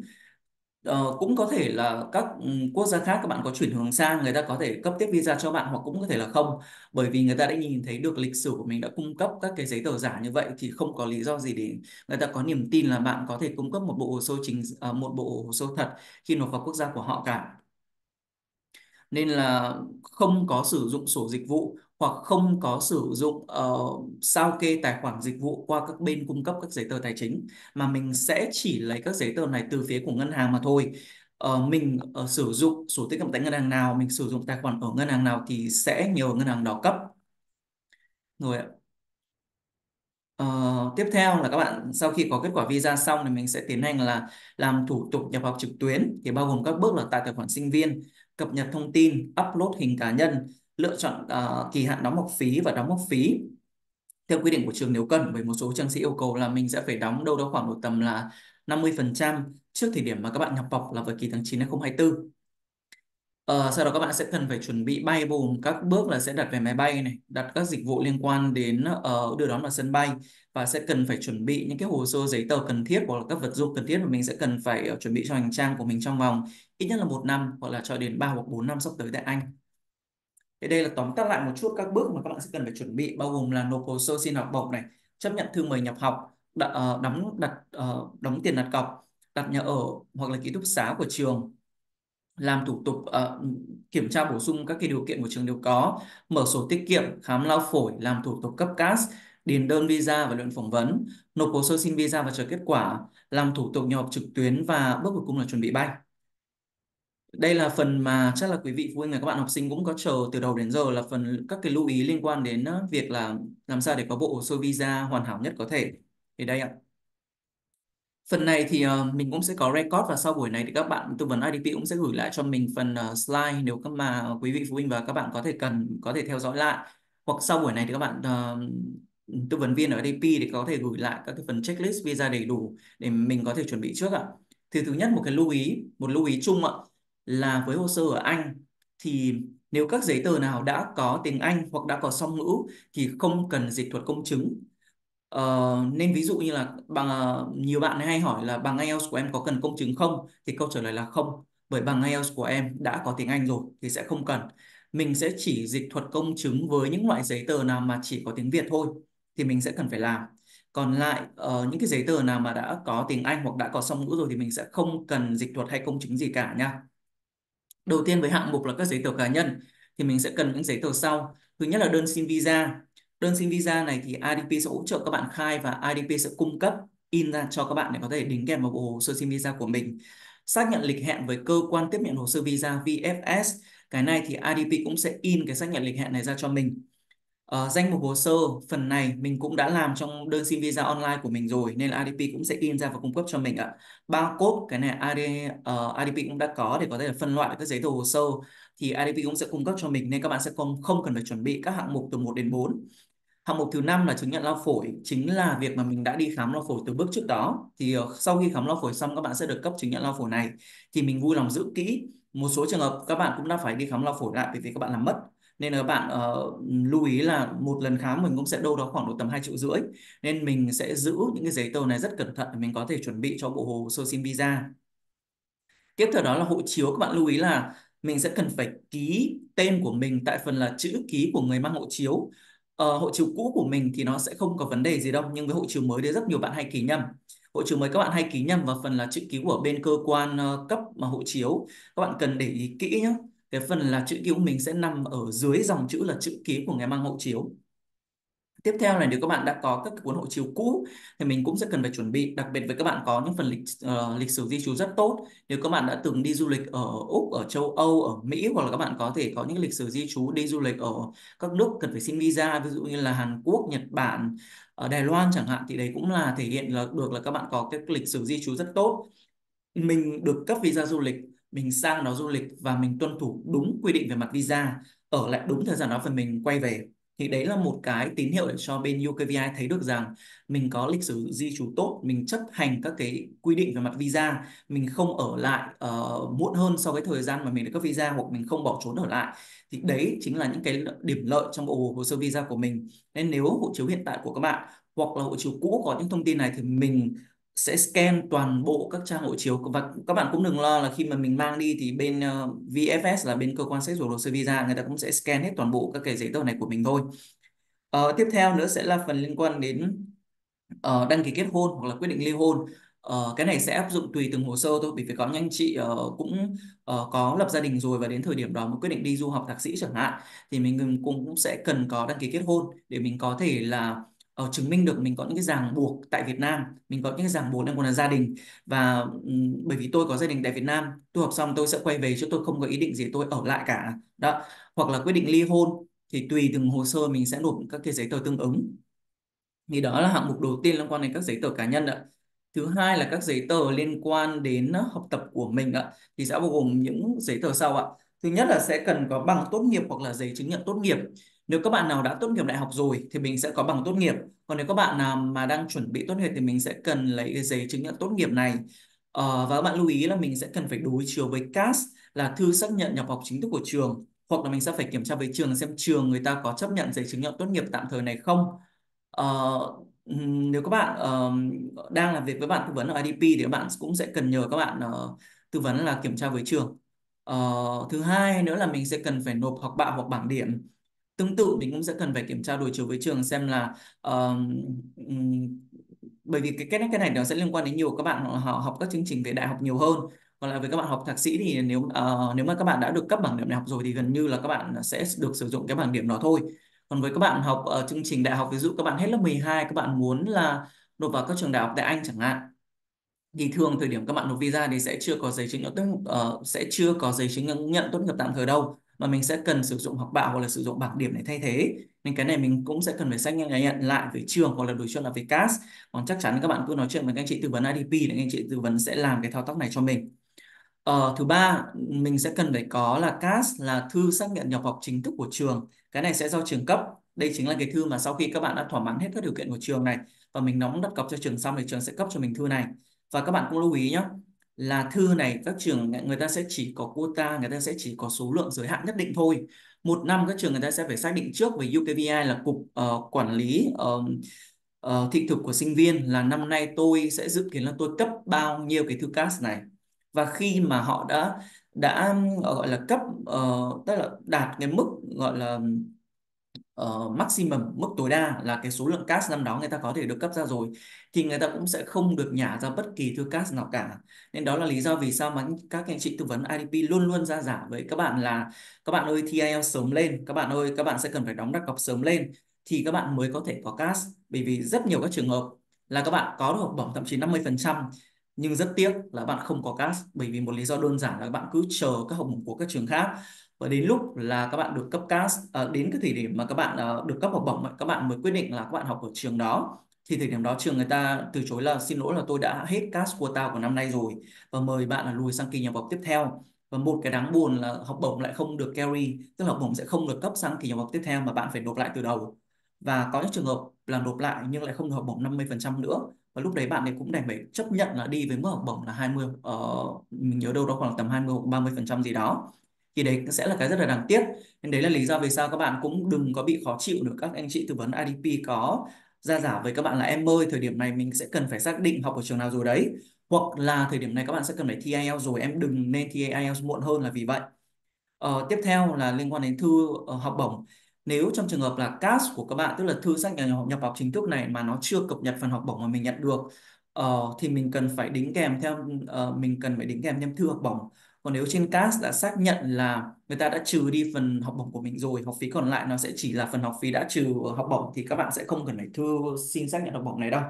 Ờ, cũng có thể là các ừ, quốc gia khác các bạn có chuyển hướng sang, người ta có thể cấp tiếp visa cho bạn hoặc cũng có thể là không, bởi vì người ta đã nhìn thấy được lịch sử của mình đã cung cấp các cái giấy tờ giả như vậy thì không có lý do gì để người ta có niềm tin là bạn có thể cung cấp một bộ hồ sơ trình ờ, một bộ hồ sơ thật khi nộp vào quốc gia của họ cả. Nên là không có sử dụng sổ dịch vụ hoặc không có sử dụng ờ, sao kê tài khoản dịch vụ qua các bên cung cấp các giấy tờ tài chính, mà mình sẽ chỉ lấy các giấy tờ này từ phía của ngân hàng mà thôi. Ờ, mình ờ, sử dụng sổ tiết kiệm tại ngân hàng nào, mình sử dụng tài khoản ở ngân hàng nào thì sẽ nhờ ngân hàng đó cấp rồi ạ. Ờ, tiếp theo là các bạn sau khi có kết quả visa xong thì mình sẽ tiến hành là làm thủ tục nhập học trực tuyến, thì bao gồm các bước là tải tài khoản sinh viên, cập nhật thông tin, upload hình cá nhân, lựa chọn ờ, kỳ hạn đóng học phí và đóng học phí theo quy định của trường nếu cần, bởi một số trường sẽ yêu cầu là mình sẽ phải đóng đâu đó khoảng độ tầm là năm mươi phần trăm trước thời điểm mà các bạn nhập học là vào kỳ tháng chín năm hai không hai tư. Ờ, sau đó các bạn sẽ cần phải chuẩn bị bay, bao gồm các bước là sẽ đặt vé máy bay này, đặt các dịch vụ liên quan đến ờ, đưa đón vào sân bay, và sẽ cần phải chuẩn bị những cái hồ sơ giấy tờ cần thiết hoặc là các vật dụng cần thiết mà mình sẽ cần phải ờ, chuẩn bị cho hành trang của mình trong vòng ít nhất là một năm hoặc là cho đến ba hoặc bốn năm sắp tới tại Anh. Thế đây là tóm tắt lại một chút các bước mà các bạn sẽ cần phải chuẩn bị, bao gồm là nộp hồ sơ xin học bổng này, chấp nhận thư mời nhập học, đ- ờ, đóng đặt ờ, đóng tiền đặt cọc, đặt nhà ở hoặc là ký túc xá của trường, làm thủ tục ờ, kiểm tra bổ sung các cái điều kiện của trường đều có, mở sổ tiết kiệm, khám lao phổi, làm thủ tục cấp cát, điền đơn visa và luyện phỏng vấn, nộp hồ sơ xin visa và chờ kết quả, làm thủ tục nhập học trực tuyến, và bước cuối cùng là chuẩn bị bay. Đây là phần mà chắc là quý vị phụ huynh và các bạn học sinh cũng có chờ từ đầu đến giờ, là phần các cái lưu ý liên quan đến ờ, việc là làm sao để có bộ hồ sơ visa hoàn hảo nhất có thể. Thì đây ạ. Phần này thì ờ, mình cũng sẽ có record, và sau buổi này thì các bạn tư vấn i đê pê cũng sẽ gửi lại cho mình phần ờ, slide, nếu các mà quý vị phụ huynh và các bạn có thể cần có thể theo dõi lại. Hoặc sau buổi này thì các bạn ờ, tư vấn viên ở i đê pê thì có thể gửi lại các cái phần checklist visa đầy đủ để mình có thể chuẩn bị trước ạ. Thì thứ nhất, một cái lưu ý, một lưu ý chung ạ, là với hồ sơ ở Anh thì nếu các giấy tờ nào đã có tiếng Anh hoặc đã có song ngữ thì không cần dịch thuật công chứng. Ờ, nên ví dụ như là bằng ờ, nhiều bạn hay hỏi là bằng ai eo của em có cần công chứng không, thì câu trả lời là không, bởi bằng ai eo của em đã có tiếng Anh rồi thì sẽ không cần. Mình sẽ chỉ dịch thuật công chứng với những loại giấy tờ nào mà chỉ có tiếng Việt thôi thì mình sẽ cần phải làm. Còn lại ờ, những cái giấy tờ nào mà đã có tiếng Anh hoặc đã có song ngữ rồi thì mình sẽ không cần dịch thuật hay công chứng gì cả nha. Đầu tiên với hạng mục là các giấy tờ cá nhân thì mình sẽ cần những giấy tờ sau. Thứ nhất là đơn xin visa. Đơn xin visa này thì i đê pê sẽ hỗ trợ các bạn khai và i đê pê sẽ cung cấp in ra cho các bạn để có thể đính kèm vào bộ hồ sơ xin visa của mình. xác nhận lịch hẹn với cơ quan tiếp nhận hồ sơ visa vê ép ét. Cái này thì i đê pê cũng sẽ in cái xác nhận lịch hẹn này ra cho mình. Ờ, danh mục hồ sơ, phần này mình cũng đã làm trong đơn xin visa online của mình rồi, nên là i đê pê cũng sẽ in ra và cung cấp cho mình ạ. Barcode, cái này i đê, uh, i đê pê cũng đã có để có thể là phân loại các giấy tờ hồ sơ, thì i đê pê cũng sẽ cung cấp cho mình, nên các bạn sẽ không không cần phải chuẩn bị các hạng mục từ một đến bốn. Hạng mục thứ năm là chứng nhận lao phổi, chính là việc mà mình đã đi khám lao phổi từ bước trước đó. Thì uh, sau khi khám lao phổi xong, các bạn sẽ được cấp chứng nhận lao phổi này. Thì mình vui lòng giữ kỹ. Một số trường hợp các bạn cũng đã phải đi khám lao phổi lại bởi vì các bạn làm mất. Nên là các bạn uh, lưu ý là một lần khám mình cũng sẽ đâu đó khoảng độ tầm hai triệu rưỡi. Nên mình sẽ giữ những cái giấy tờ này rất cẩn thận để mình có thể chuẩn bị cho bộ hồ sơ xin visa. Tiếp theo đó là hộ chiếu, các bạn lưu ý là mình sẽ cần phải ký tên của mình tại phần là chữ ký của người mang hộ chiếu. Ờ, hộ chiếu cũ của mình thì nó sẽ không có vấn đề gì đâu, nhưng với hộ chiếu mới thì rất nhiều bạn hay ký nhầm. Hộ chiếu mới các bạn hay ký nhầm vào phần là chữ ký của bên cơ quan ờ, cấp mà hộ chiếu. Các bạn cần để ý kỹ nhé. Cái phần là chữ ký của mình sẽ nằm ở dưới dòng chữ là chữ ký của người mang hộ chiếu. Tiếp theo là nếu các bạn đã có các cuốn hộ chiếu cũ thì mình cũng sẽ cần phải chuẩn bị, đặc biệt với các bạn có những phần lịch ờ, lịch sử di trú rất tốt. Nếu các bạn đã từng đi du lịch ở Úc, ở châu Âu, ở Mỹ, hoặc là các bạn có thể có những lịch sử di trú đi du lịch ở các nước cần phải xin visa, ví dụ như là Hàn Quốc, Nhật Bản, ở Đài Loan chẳng hạn, thì đấy cũng là thể hiện là được là các bạn có cái lịch sử di trú rất tốt. Mình được cấp visa du lịch, mình sang đó du lịch và mình tuân thủ đúng quy định về mặt visa, ở lại đúng thời gian đó và mình quay về, thì đấy là một cái tín hiệu để cho bên u ca vê i thấy được rằng mình có lịch sử di trú tốt, mình chấp hành các cái quy định về mặt visa, mình không ở lại uh, muộn hơn so với thời gian mà mình được cấp visa, hoặc mình không bỏ trốn ở lại. Thì đấy chính là những cái điểm lợi trong bộ hồ sơ visa của mình. Nên nếu hộ chiếu hiện tại của các bạn hoặc là hộ chiếu cũ có những thông tin này thì mình sẽ scan toàn bộ các trang hộ chiếu, và các bạn cũng đừng lo là khi mà mình mang đi thì bên uh, vê ép ét là bên cơ quan xét duyệt hồ sơ visa, người ta cũng sẽ scan hết toàn bộ các cái giấy tờ này của mình thôi. Ờ, tiếp theo nữa sẽ là phần liên quan đến ờ, đăng ký kết hôn hoặc là quyết định ly hôn. Ờ, cái này sẽ áp dụng tùy từng hồ sơ thôi, bởi vì có những anh chị ờ, cũng ờ, có lập gia đình rồi và đến thời điểm đó mới quyết định đi du học thạc sĩ chẳng hạn, thì mình cũng cũng sẽ cần có đăng ký kết hôn để mình có thể là ờ, chứng minh được mình có những cái ràng buộc tại Việt Nam, mình có những cái ràng buộc liên quan đến gia đình. Và ừm, bởi vì tôi có gia đình tại Việt Nam, tôi học xong tôi sẽ quay về chứ tôi không có ý định gì tôi ở lại cả đó. Hoặc là quyết định ly hôn thì tùy từng hồ sơ mình sẽ nộp các cái giấy tờ tương ứng. Thì đó là hạng mục đầu tiên liên quan đến các giấy tờ cá nhân ạ. Thứ hai là các giấy tờ liên quan đến ờ, học tập của mình ạ. Thì sẽ bao gồm những giấy tờ sau ạ. Thứ nhất là sẽ cần có bằng tốt nghiệp hoặc là giấy chứng nhận tốt nghiệp. Nếu các bạn nào đã tốt nghiệp đại học rồi thì mình sẽ có bằng tốt nghiệp. Còn nếu các bạn nào mà đang chuẩn bị tốt nghiệp thì mình sẽ cần lấy cái giấy chứng nhận tốt nghiệp này. Ờ, và các bạn lưu ý là mình sẽ cần phải đối chiếu với cát, là thư xác nhận nhập học chính thức của trường. Hoặc là mình sẽ phải kiểm tra với trường xem trường người ta có chấp nhận giấy chứng nhận tốt nghiệp tạm thời này không. Ờ, ừm, Nếu các bạn ờ, đang làm việc với bạn tư vấn ở i đê pê thì các bạn cũng sẽ cần nhờ các bạn ờ, tư vấn là kiểm tra với trường. Ờ, Thứ hai nữa là mình sẽ cần phải nộp học bạ hoặc bảng điểm. Tương tự mình cũng sẽ cần phải kiểm tra đối chiếu với trường xem là ờ, ừm, bởi vì cái cái này cái này nó sẽ liên quan đến nhiều các bạn họ, họ học các chương trình về đại học nhiều hơn. Còn là với các bạn học thạc sĩ thì nếu ờ, nếu mà các bạn đã được cấp bảng điểm đại học rồi thì gần như là các bạn sẽ được sử dụng cái bảng điểm đó thôi. Còn với các bạn học ở chương trình đại học, ví dụ các bạn hết lớp mười hai, các bạn muốn là nộp vào các trường đại học tại Anh chẳng hạn, thì thường thời điểm các bạn nộp visa thì sẽ chưa có giấy chứng nhận tốt ờ, sẽ chưa có giấy chứng nhận nhận tốt nghiệp tạm thời đâu, mà mình sẽ cần sử dụng học bạ hoặc là sử dụng bảng điểm để thay thế. Nên cái này mình cũng sẽ cần phải xác nhận nhận lại với trường hoặc là đối chuyện là với cát. Còn chắc chắn các bạn cứ nói chuyện với các anh chị tư vấn i đê pê để các anh chị tư vấn sẽ làm cái thao tác này cho mình. Ờ, thứ ba mình sẽ cần phải có là cát, là thư xác nhận nhập học chính thức của trường. Cái này sẽ do trường cấp. Đây chính là cái thư mà sau khi các bạn đã thỏa mãn hết các điều kiện của trường này và mình đóng đặt cọc cho trường xong thì trường sẽ cấp cho mình thư này. Và các bạn cũng lưu ý nhé, là thư này các trường người ta sẽ chỉ có quota, người ta sẽ chỉ có số lượng giới hạn nhất định thôi. Một năm các trường người ta sẽ phải xác định trước với u ca vê i là cục ờ, quản lý ờ, ờ, thị thực của sinh viên, là năm nay tôi sẽ dự kiến là tôi cấp bao nhiêu cái thư cát này. Và khi mà họ đã đã gọi là cấp ờ, tức là đạt cái mức gọi là ờ, maximum, mức tối đa là cái số lượng cát năm đó người ta có thể được cấp ra rồi, thì người ta cũng sẽ không được nhả ra bất kỳ thư cát nào cả. Nên đó là lý do vì sao mà các anh chị tư vấn i đê pê luôn luôn ra giả với các bạn là các bạn ơi thi ai eo sớm lên, các bạn ơi các bạn sẽ cần phải đóng đặt cọc sớm lên thì các bạn mới có thể có cát. Bởi vì rất nhiều các trường hợp là các bạn có được học bổng thậm chí năm mươi phần trăm, Nhưng rất tiếc là bạn không có cát, bởi vì một lý do đơn giản là bạn cứ chờ các học bổng của các trường khác, và đến lúc là các bạn được cấp cát, à, đến cái thời điểm mà các bạn à, được cấp học bổng ấy, các bạn mới quyết định là các bạn học ở trường đó, thì thời điểm đó trường người ta từ chối là xin lỗi, là tôi đã hết cát quota của năm nay rồi và mời bạn là lùi sang kỳ nhập học tiếp theo. Và một cái đáng buồn là học bổng lại không được carry, tức là học bổng sẽ không được cấp sang kỳ nhập học tiếp theo mà bạn phải nộp lại từ đầu. Và có những trường hợp là nộp lại nhưng lại không được học bổng năm mươi phần trăm nữa, và lúc đấy bạn ấy cũng đành phải chấp nhận là đi với mức học bổng là hai mươi, ờ, mình nhớ đâu đó khoảng tầm hai mươi hoặc ba mươi phần trăm gì đó. Thì đấy sẽ là cái rất là đáng tiếc. Nên đấy là lý do vì sao các bạn cũng đừng có bị khó chịu nữa. Các anh chị tư vấn i đê pê có ra giả với các bạn là em ơi, thời điểm này mình sẽ cần phải xác định học ở trường nào rồi đấy, hoặc là thời điểm này các bạn sẽ cần phải thi ai eo rồi, em đừng nên thi ai eo muộn hơn là vì vậy. Ờ, tiếp theo là liên quan đến thư ờ, học bổng. Nếu trong trường hợp là cát của các bạn, tức là thư xác nhận nhập, nhập học chính thức này mà nó chưa cập nhật phần học bổng mà mình nhận được, ờ, thì mình cần phải đính kèm theo ờ, mình cần phải đính kèm thêm thư học bổng. Còn nếu trên cát đã xác nhận là người ta đã trừ đi phần học bổng của mình rồi, học phí còn lại nó sẽ chỉ là phần học phí đã trừ học bổng, thì các bạn sẽ không cần phải thư xin xác nhận học bổng này đâu.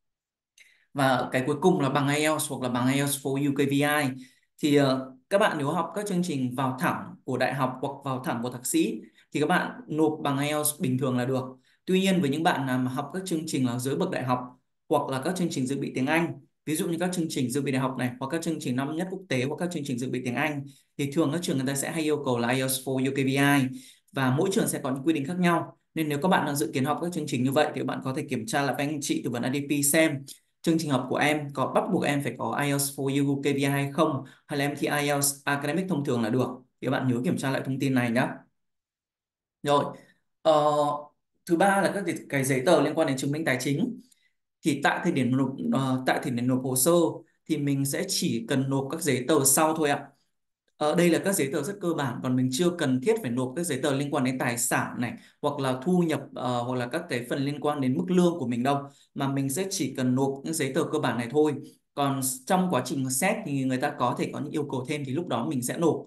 Và cái cuối cùng là bằng ai eo hoặc là bằng ai eo for u ca vê i. Thì ờ, các bạn nếu học các chương trình vào thẳng của đại học hoặc vào thẳng của thạc sĩ thì các bạn nộp bằng ai eo bình thường là được. Tuy nhiên với những bạn nào mà học các chương trình là dưới bậc đại học hoặc là các chương trình dự bị tiếng Anh, ví dụ như các chương trình dự bị đại học này hoặc các chương trình năm nhất quốc tế hoặc các chương trình dự bị tiếng Anh, thì thường các trường người ta sẽ hay yêu cầu là ai eo for u ca vê i, và mỗi trường sẽ có những quy định khác nhau. Nên nếu các bạn đang dự kiến học các chương trình như vậy thì các bạn có thể kiểm tra lại với anh chị tư vấn i đê pê xem chương trình học của em có bắt buộc em phải có ai eo for u ca vê i hay không, hay là em thi ai eo Academic thông thường là được. Thì các bạn nhớ kiểm tra lại thông tin này nhé. Rồi, ờ, thứ ba là các cái cái giấy tờ liên quan đến chứng minh tài chính. Thì tại thời điểm nộp ờ, tại thời điểm nộp hồ sơ thì mình sẽ chỉ cần nộp các giấy tờ sau thôi ạ. Ở đây là các giấy tờ rất cơ bản, còn mình chưa cần thiết phải nộp các giấy tờ liên quan đến tài sản này hoặc là thu nhập, ờ, hoặc là các cái phần liên quan đến mức lương của mình đâu, mà mình sẽ chỉ cần nộp những giấy tờ cơ bản này thôi. Còn trong quá trình xét thì người ta có thể có những yêu cầu thêm thì lúc đó mình sẽ nộp.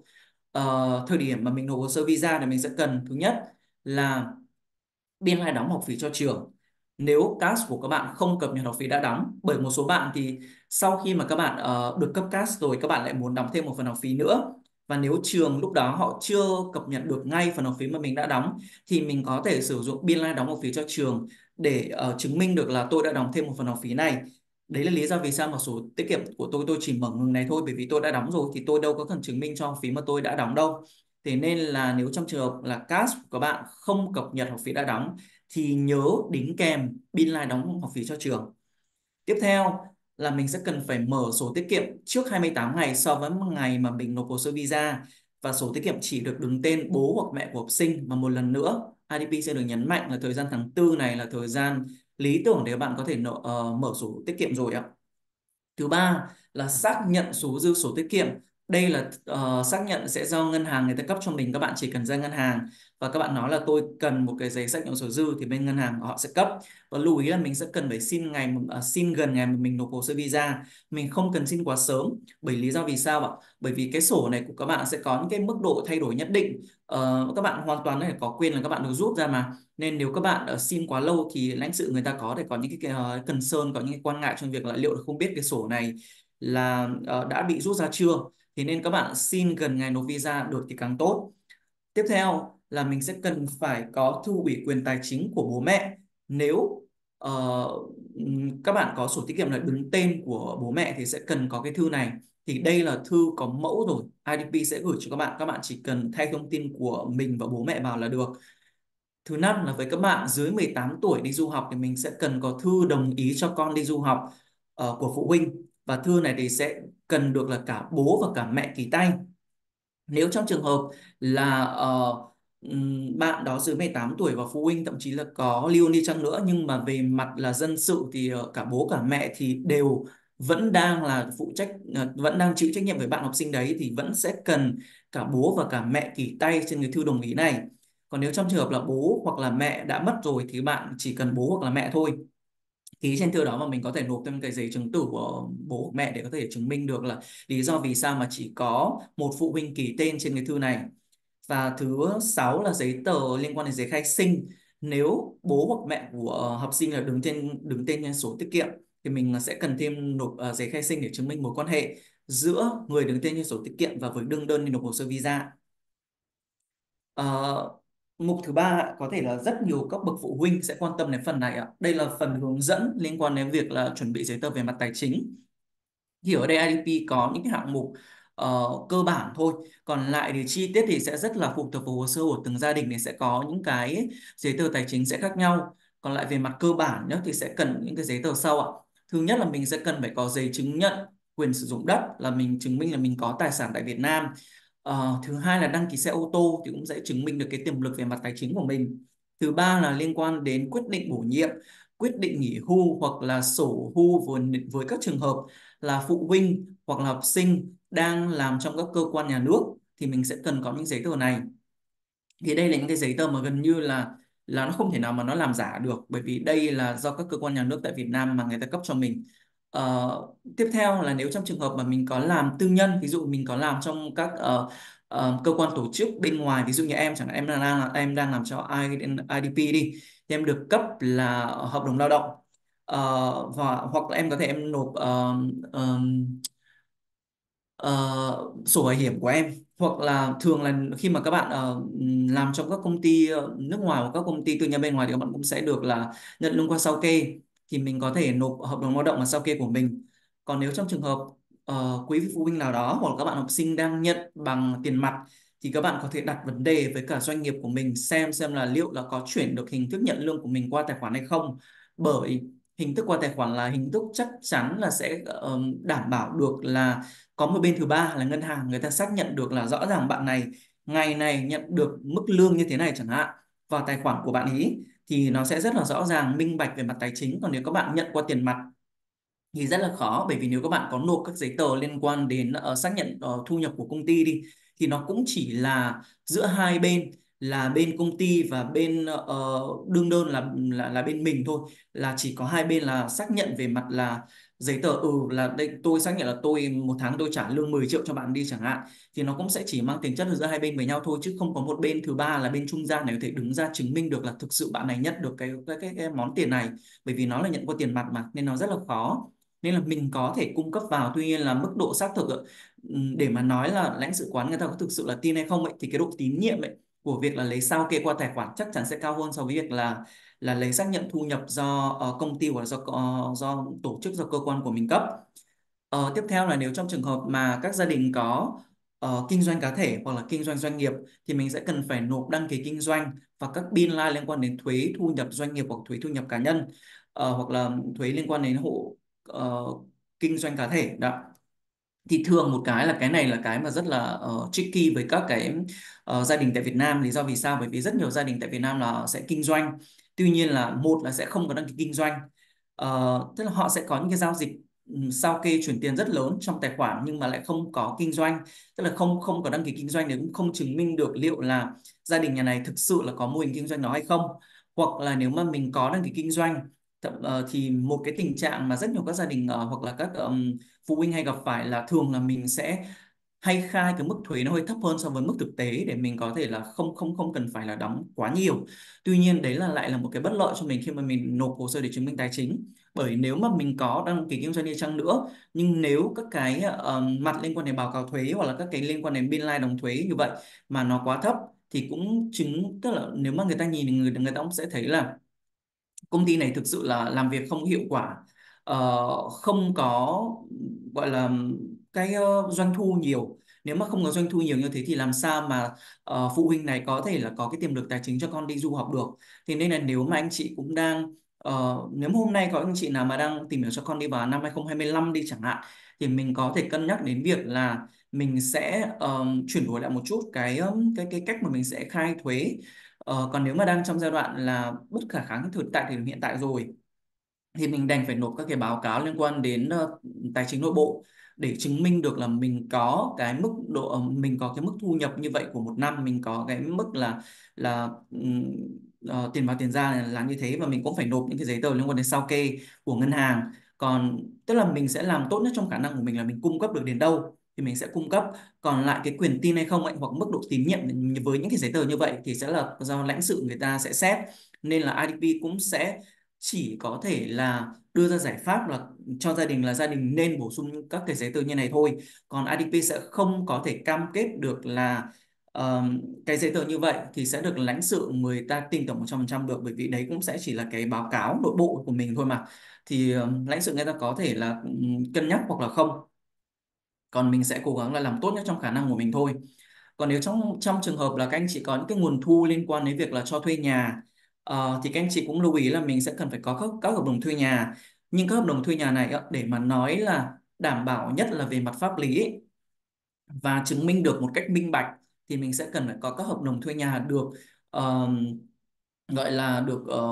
Ờ, thời điểm mà mình nộp hồ sơ visa thì mình sẽ cần thứ nhất là biên lai đóng học phí cho trường. Nếu cát của các bạn không cập nhật học phí đã đóng, bởi một số bạn thì sau khi mà các bạn ờ, được cấp cát rồi các bạn lại muốn đóng thêm một phần học phí nữa, và nếu trường lúc đó họ chưa cập nhật được ngay phần học phí mà mình đã đóng thì mình có thể sử dụng biên lai đóng học phí cho trường để ờ, chứng minh được là tôi đã đóng thêm một phần học phí này. Đấy là lý do vì sao mà sổ tiết kiệm của tôi tôi chỉ mở ngừng này thôi, bởi vì tôi đã đóng rồi thì tôi đâu có cần chứng minh cho học phí mà tôi đã đóng đâu. Thế nên là nếu trong trường hợp là cát của các bạn không cập nhật học phí đã đóng thì nhớ đính kèm biên lai đóng học phí cho trường. Tiếp theo là mình sẽ cần phải mở sổ tiết kiệm trước hai mươi tám ngày so với ngày mà mình nộp hồ sơ visa, và sổ tiết kiệm chỉ được đứng tên bố hoặc mẹ của học sinh. Mà một lần nữa i đê pê sẽ được nhấn mạnh là thời gian tháng tư này là thời gian lý tưởng để các bạn có thể nợ, ờ, mở sổ tiết kiệm rồi ạ. Thứ ba là xác nhận số dư sổ tiết kiệm. Đây là ờ, xác nhận sẽ do ngân hàng người ta cấp cho mình, các bạn chỉ cần ra ngân hàng và các bạn nói là tôi cần một cái giấy xác nhận số dư thì bên ngân hàng họ sẽ cấp. Và lưu ý là mình sẽ cần phải xin ngày à, xin gần ngày mà mình nộp hồ sơ visa, mình không cần xin quá sớm. Bởi lý do vì sao ạ? Bởi vì cái sổ này của các bạn sẽ có những cái mức độ thay đổi nhất định. Ờ, các bạn hoàn toàn có quyền là các bạn được rút ra mà, nên nếu các bạn ở xin quá lâu thì lãnh sự người ta có thể có những cái uh, concern, có những cái quan ngại trong việc là liệu là không biết cái sổ này là ờ, đã bị rút ra chưa. Thì nên các bạn xin gần ngày nộp visa được thì càng tốt. Tiếp theo là mình sẽ cần phải có thư ủy quyền tài chính của bố mẹ. Nếu ờ, ừm, các bạn có sổ tiết kiệm là đứng tên của bố mẹ thì sẽ cần có cái thư này. Thì đây là thư có mẫu rồi, i đê pê sẽ gửi cho các bạn, các bạn chỉ cần thay thông tin của mình và bố mẹ vào là được. Thứ năm là với các bạn dưới mười tám tuổi đi du học thì mình sẽ cần có thư đồng ý cho con đi du học ờ, của phụ huynh, và thư này thì sẽ cần được là cả bố và cả mẹ ký tay. Nếu trong trường hợp là ờ, ừm, bạn đó dưới mười tám tuổi và phụ huynh thậm chí là có ly hôn đi chăng nữa, nhưng mà về mặt là dân sự thì ờ, cả bố cả mẹ thì đều vẫn đang là phụ trách, ờ, vẫn đang chịu trách nhiệm với bạn học sinh đấy, thì vẫn sẽ cần cả bố và cả mẹ ký tay trên cái thư đồng ý này. Còn nếu trong trường hợp là bố hoặc là mẹ đã mất rồi thì bạn chỉ cần bố hoặc là mẹ thôi ký trên thư đó, mà mình có thể nộp thêm cái giấy chứng tử của bố hoặc mẹ để có thể chứng minh được là lý do vì sao mà chỉ có một phụ huynh ký tên trên cái thư này. Và thứ sáu là giấy tờ liên quan đến giấy khai sinh. Nếu bố hoặc mẹ của học sinh là đứng tên đứng tên trên sổ tiết kiệm thì mình sẽ cần thêm nộp ờ, giấy khai sinh để chứng minh mối quan hệ giữa người đứng tên trên sổ tiết kiệm và với đương đơn đi nộp hồ sơ visa. Ờ, Mục thứ ba ạ, có thể là rất nhiều các bậc phụ huynh sẽ quan tâm đến phần này ạ. Đây là phần hướng dẫn liên quan đến việc là chuẩn bị giấy tờ về mặt tài chính. Thì ở đây i đê pê có những cái hạng mục ờ, cơ bản thôi, còn lại thì chi tiết thì sẽ rất là phụ thuộc vào hồ sơ của từng gia đình, thì sẽ có những cái giấy tờ tài chính sẽ khác nhau. Còn lại về mặt cơ bản nhé thì sẽ cần những cái giấy tờ sau ạ. Thứ nhất là mình sẽ cần phải có giấy chứng nhận quyền sử dụng đất, là mình chứng minh là mình có tài sản tại Việt Nam. Ờ, thứ hai là đăng ký xe ô tô thì cũng sẽ chứng minh được cái tiềm lực về mặt tài chính của mình. Thứ ba là liên quan đến quyết định bổ nhiệm, quyết định nghỉ hưu hoặc là sổ hưu với với các trường hợp là phụ huynh hoặc là học sinh đang làm trong các cơ quan nhà nước, thì mình sẽ cần có những giấy tờ này. Thì đây là những cái giấy tờ mà gần như là là nó không thể nào mà nó làm giả được, bởi vì đây là do các cơ quan nhà nước tại Việt Nam mà người ta cấp cho mình. Ờ, Tiếp theo là nếu trong trường hợp mà mình có làm tư nhân, ví dụ mình có làm trong các ờ, ờ, cơ quan tổ chức bên ngoài, ví dụ như em chẳng hạn em đang em đang làm cho i đê pê đi, thì em được cấp là hợp đồng lao động. Ờ, và hoặc là em có thể em nộp ờ, ờ, ờ, sổ bảo hiểm của em, hoặc là thường là khi mà các bạn ờ, làm trong các công ty ờ, nước ngoài hoặc các công ty tư nhân bên ngoài thì các bạn cũng sẽ được là nhận lương qua sao kê, thì mình có thể nộp hợp đồng lao động và sao kê của mình. Còn nếu trong trường hợp ờ, quý vị phụ huynh nào đó hoặc các bạn học sinh đang nhận bằng tiền mặt, thì các bạn có thể đặt vấn đề với cả doanh nghiệp của mình xem xem là liệu là có chuyển được hình thức nhận lương của mình qua tài khoản hay không, bởi hình thức qua tài khoản là hình thức chắc chắn là sẽ ờ, đảm bảo được là có một bên thứ ba là ngân hàng, người ta xác nhận được là rõ ràng bạn này ngày này nhận được mức lương như thế này chẳng hạn vào tài khoản của bạn ý, thì nó sẽ rất là rõ ràng minh bạch về mặt tài chính. Còn nếu các bạn nhận qua tiền mặt thì rất là khó, bởi vì nếu các bạn có nộp các giấy tờ liên quan đến ờ, xác nhận ờ, thu nhập của công ty đi, thì nó cũng chỉ là giữa hai bên, là bên công ty và bên ờ, đương đơn là, là là bên mình thôi, là chỉ có hai bên là xác nhận về mặt là giấy tờ, ừ là đây tôi xác nhận là tôi một tháng tôi trả lương mười triệu cho bạn đi chẳng hạn, thì nó cũng sẽ chỉ mang tính chất là giữa hai bên với nhau thôi, chứ không có một bên thứ ba là bên trung gian này có thể đứng ra chứng minh được là thực sự bạn này nhận được cái cái cái, cái món tiền này, bởi vì nó là nhận qua tiền mặt mà nên nó rất là khó. Nên là mình có thể cung cấp vào, tuy nhiên là mức độ xác thực ạ, ừm, để mà nói là lãnh sự quán người ta có thực sự là tin hay không ấy, thì cái độ tín nhiệm ấy của việc là lấy sao kê qua tài khoản chắc chắn sẽ cao hơn so với việc là là lấy xác nhận thu nhập do ờ, công ty hoặc là do ờ, do tổ chức, do cơ quan của mình cấp. Ờ, tiếp theo là nếu trong trường hợp mà các gia đình có ờ, kinh doanh cá thể hoặc là kinh doanh doanh nghiệp, thì mình sẽ cần phải nộp đăng ký kinh doanh và các biên lai liên quan đến thuế thu nhập doanh nghiệp hoặc thuế thu nhập cá nhân. Ờ, hoặc là thuế liên quan đến hộ ờ, kinh doanh cá thể đó. Thì thường một cái là cái này là cái mà rất là uh, tricky với các cái ờ, gia đình tại Việt Nam. Lý do vì sao? Bởi vì rất nhiều gia đình tại Việt Nam là sẽ kinh doanh, tuy nhiên là một là sẽ không có đăng ký kinh doanh. Ờ, tức là họ sẽ có những cái giao dịch ừm, sao kê chuyển tiền rất lớn trong tài khoản nhưng mà lại không có kinh doanh, tức là không không có đăng ký kinh doanh, thì cũng không chứng minh được liệu là gia đình nhà này thực sự là có mô hình kinh doanh đó hay không. Hoặc là nếu mà mình có đăng ký kinh doanh, thậm- ờ, thì một cái tình trạng mà rất nhiều các gia đình ờ, hoặc là các ừm, phụ huynh hay gặp phải là thường là mình sẽ hay khai cái mức thuế nó hơi thấp hơn so với mức thực tế, để mình có thể là không không không cần phải là đóng quá nhiều. Tuy nhiên đấy là lại là một cái bất lợi cho mình khi mà mình nộp hồ sơ để chứng minh tài chính, bởi nếu mà mình có đăng ký kinh doanh đi chăng nữa, nhưng nếu các cái ờ, mặt liên quan đến báo cáo thuế hoặc là các cái liên quan đến biên lai đóng thuế như vậy mà nó quá thấp, thì cũng chứng tức là nếu mà người ta nhìn người người ta cũng sẽ thấy là công ty này thực sự là làm việc không hiệu quả, ờ, không có gọi là cái ờ, doanh thu nhiều. Nếu mà không có doanh thu nhiều như thế thì làm sao mà ờ, phụ huynh này có thể là có cái tiềm lực tài chính cho con đi du học được. Thì nên là nếu mà anh chị cũng đang ờ, nếu mà hôm nay có anh chị nào mà đang tìm hiểu cho con đi vào năm hai không hai lăm đi chẳng hạn, thì mình có thể cân nhắc đến việc là mình sẽ ờm, chuyển đổi lại một chút cái ờm, cái cái cách mà mình sẽ khai thuế. Ờ, còn nếu mà đang trong giai đoạn là bất khả kháng thực tại thời điểm hiện tại rồi, thì mình đành phải nộp các cái báo cáo liên quan đến ờ, tài chính nội bộ, để chứng minh được là mình có cái mức độ ờ, mình có cái mức thu nhập như vậy của một năm, mình có cái mức là là ừm, ờ, tiền vào tiền ra là, là như thế, và mình cũng phải nộp những cái giấy tờ liên quan đến sao kê của ngân hàng. Còn tức là mình sẽ làm tốt nhất trong khả năng của mình, là mình cung cấp được đến đâu thì mình sẽ cung cấp. Còn lại cái quyền tin hay không ấy, hoặc mức độ tín nhiệm với những cái giấy tờ như vậy thì sẽ là do lãnh sự người ta sẽ xét. Nên là i đê pê cũng sẽ chỉ có thể là đưa ra giải pháp là cho gia đình là gia đình nên bổ sung các cái giấy tờ như này thôi. Còn i đê pê sẽ không có thể cam kết được là ờm, cái giấy tờ như vậy thì sẽ được lãnh sự người ta tin tưởng một trăm phần trăm được, bởi vì đấy cũng sẽ chỉ là cái báo cáo nội bộ của mình thôi mà. Thì ờm, lãnh sự người ta có thể là ừm, cân nhắc hoặc là không, còn mình sẽ cố gắng là làm tốt nhất trong khả năng của mình thôi. Còn nếu trong trong trường hợp là các anh chị có những cái nguồn thu liên quan đến việc là cho thuê nhà, ờ, thì các anh chị cũng lưu ý là mình sẽ cần phải có các, các hợp đồng thuê nhà. Nhưng các hợp đồng thuê nhà này á, để mà nói là đảm bảo nhất là về mặt pháp lý ấy, và chứng minh được một cách minh bạch, thì mình sẽ cần phải có các hợp đồng thuê nhà được ờ, gọi là được ờ,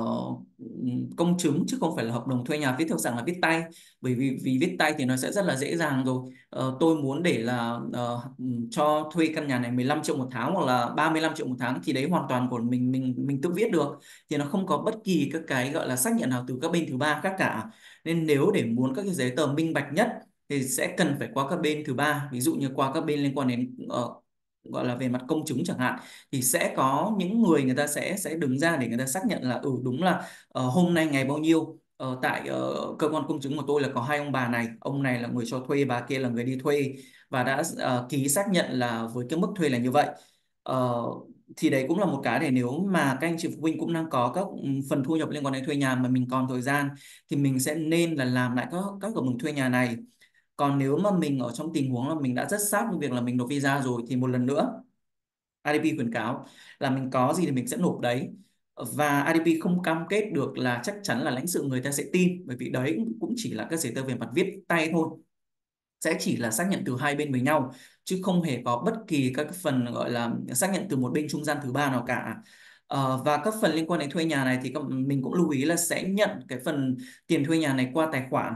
công chứng, chứ không phải là hợp đồng thuê nhà viết theo dạng là viết tay. Bởi vì vì viết tay thì nó sẽ rất là dễ dàng rồi. Ờ, tôi muốn để là ờ, cho thuê căn nhà này mười lăm triệu một tháng hoặc là ba mươi lăm triệu một tháng thì đấy hoàn toàn của mình mình mình tự viết được, thì nó không có bất kỳ các cái gọi là xác nhận nào từ các bên thứ ba khác cả. Nên nếu để muốn các cái giấy tờ minh bạch nhất thì sẽ cần phải qua các bên thứ ba, ví dụ như qua các bên liên quan đến ờ, gọi là về mặt công chứng chẳng hạn, thì sẽ có những người người ta sẽ sẽ đứng ra để người ta xác nhận là ừ đúng là ờ, hôm nay ngày bao nhiêu, ờ, tại ờ, cơ quan công chứng của tôi là có hai ông bà này, ông này là người cho thuê, bà kia là người đi thuê, và đã ờ, ký xác nhận là với cái mức thuê là như vậy. Ờ, thì đấy cũng là một cái để nếu mà các anh chị phụ huynh cũng đang có các ừ, phần thu nhập liên quan đến thuê nhà mà mình còn thời gian, thì mình sẽ nên là làm lại các các hợp đồng thuê nhà này. Còn nếu mà mình ở trong tình huống là mình đã rất sát với việc là mình nộp visa rồi, thì một lần nữa i đê pê khuyến cáo là mình có gì thì mình sẽ nộp đấy. Và i đê pê không cam kết được là chắc chắn là lãnh sự người ta sẽ tin, bởi vì đấy cũng chỉ là các giấy tờ về mặt viết tay thôi, sẽ chỉ là xác nhận từ hai bên với nhau, chứ không hề có bất kỳ các phần gọi là xác nhận từ một bên trung gian thứ ba nào cả. Ờ, và các phần liên quan đến thuê nhà này thì các- mình cũng lưu ý là sẽ nhận cái phần tiền thuê nhà này qua tài khoản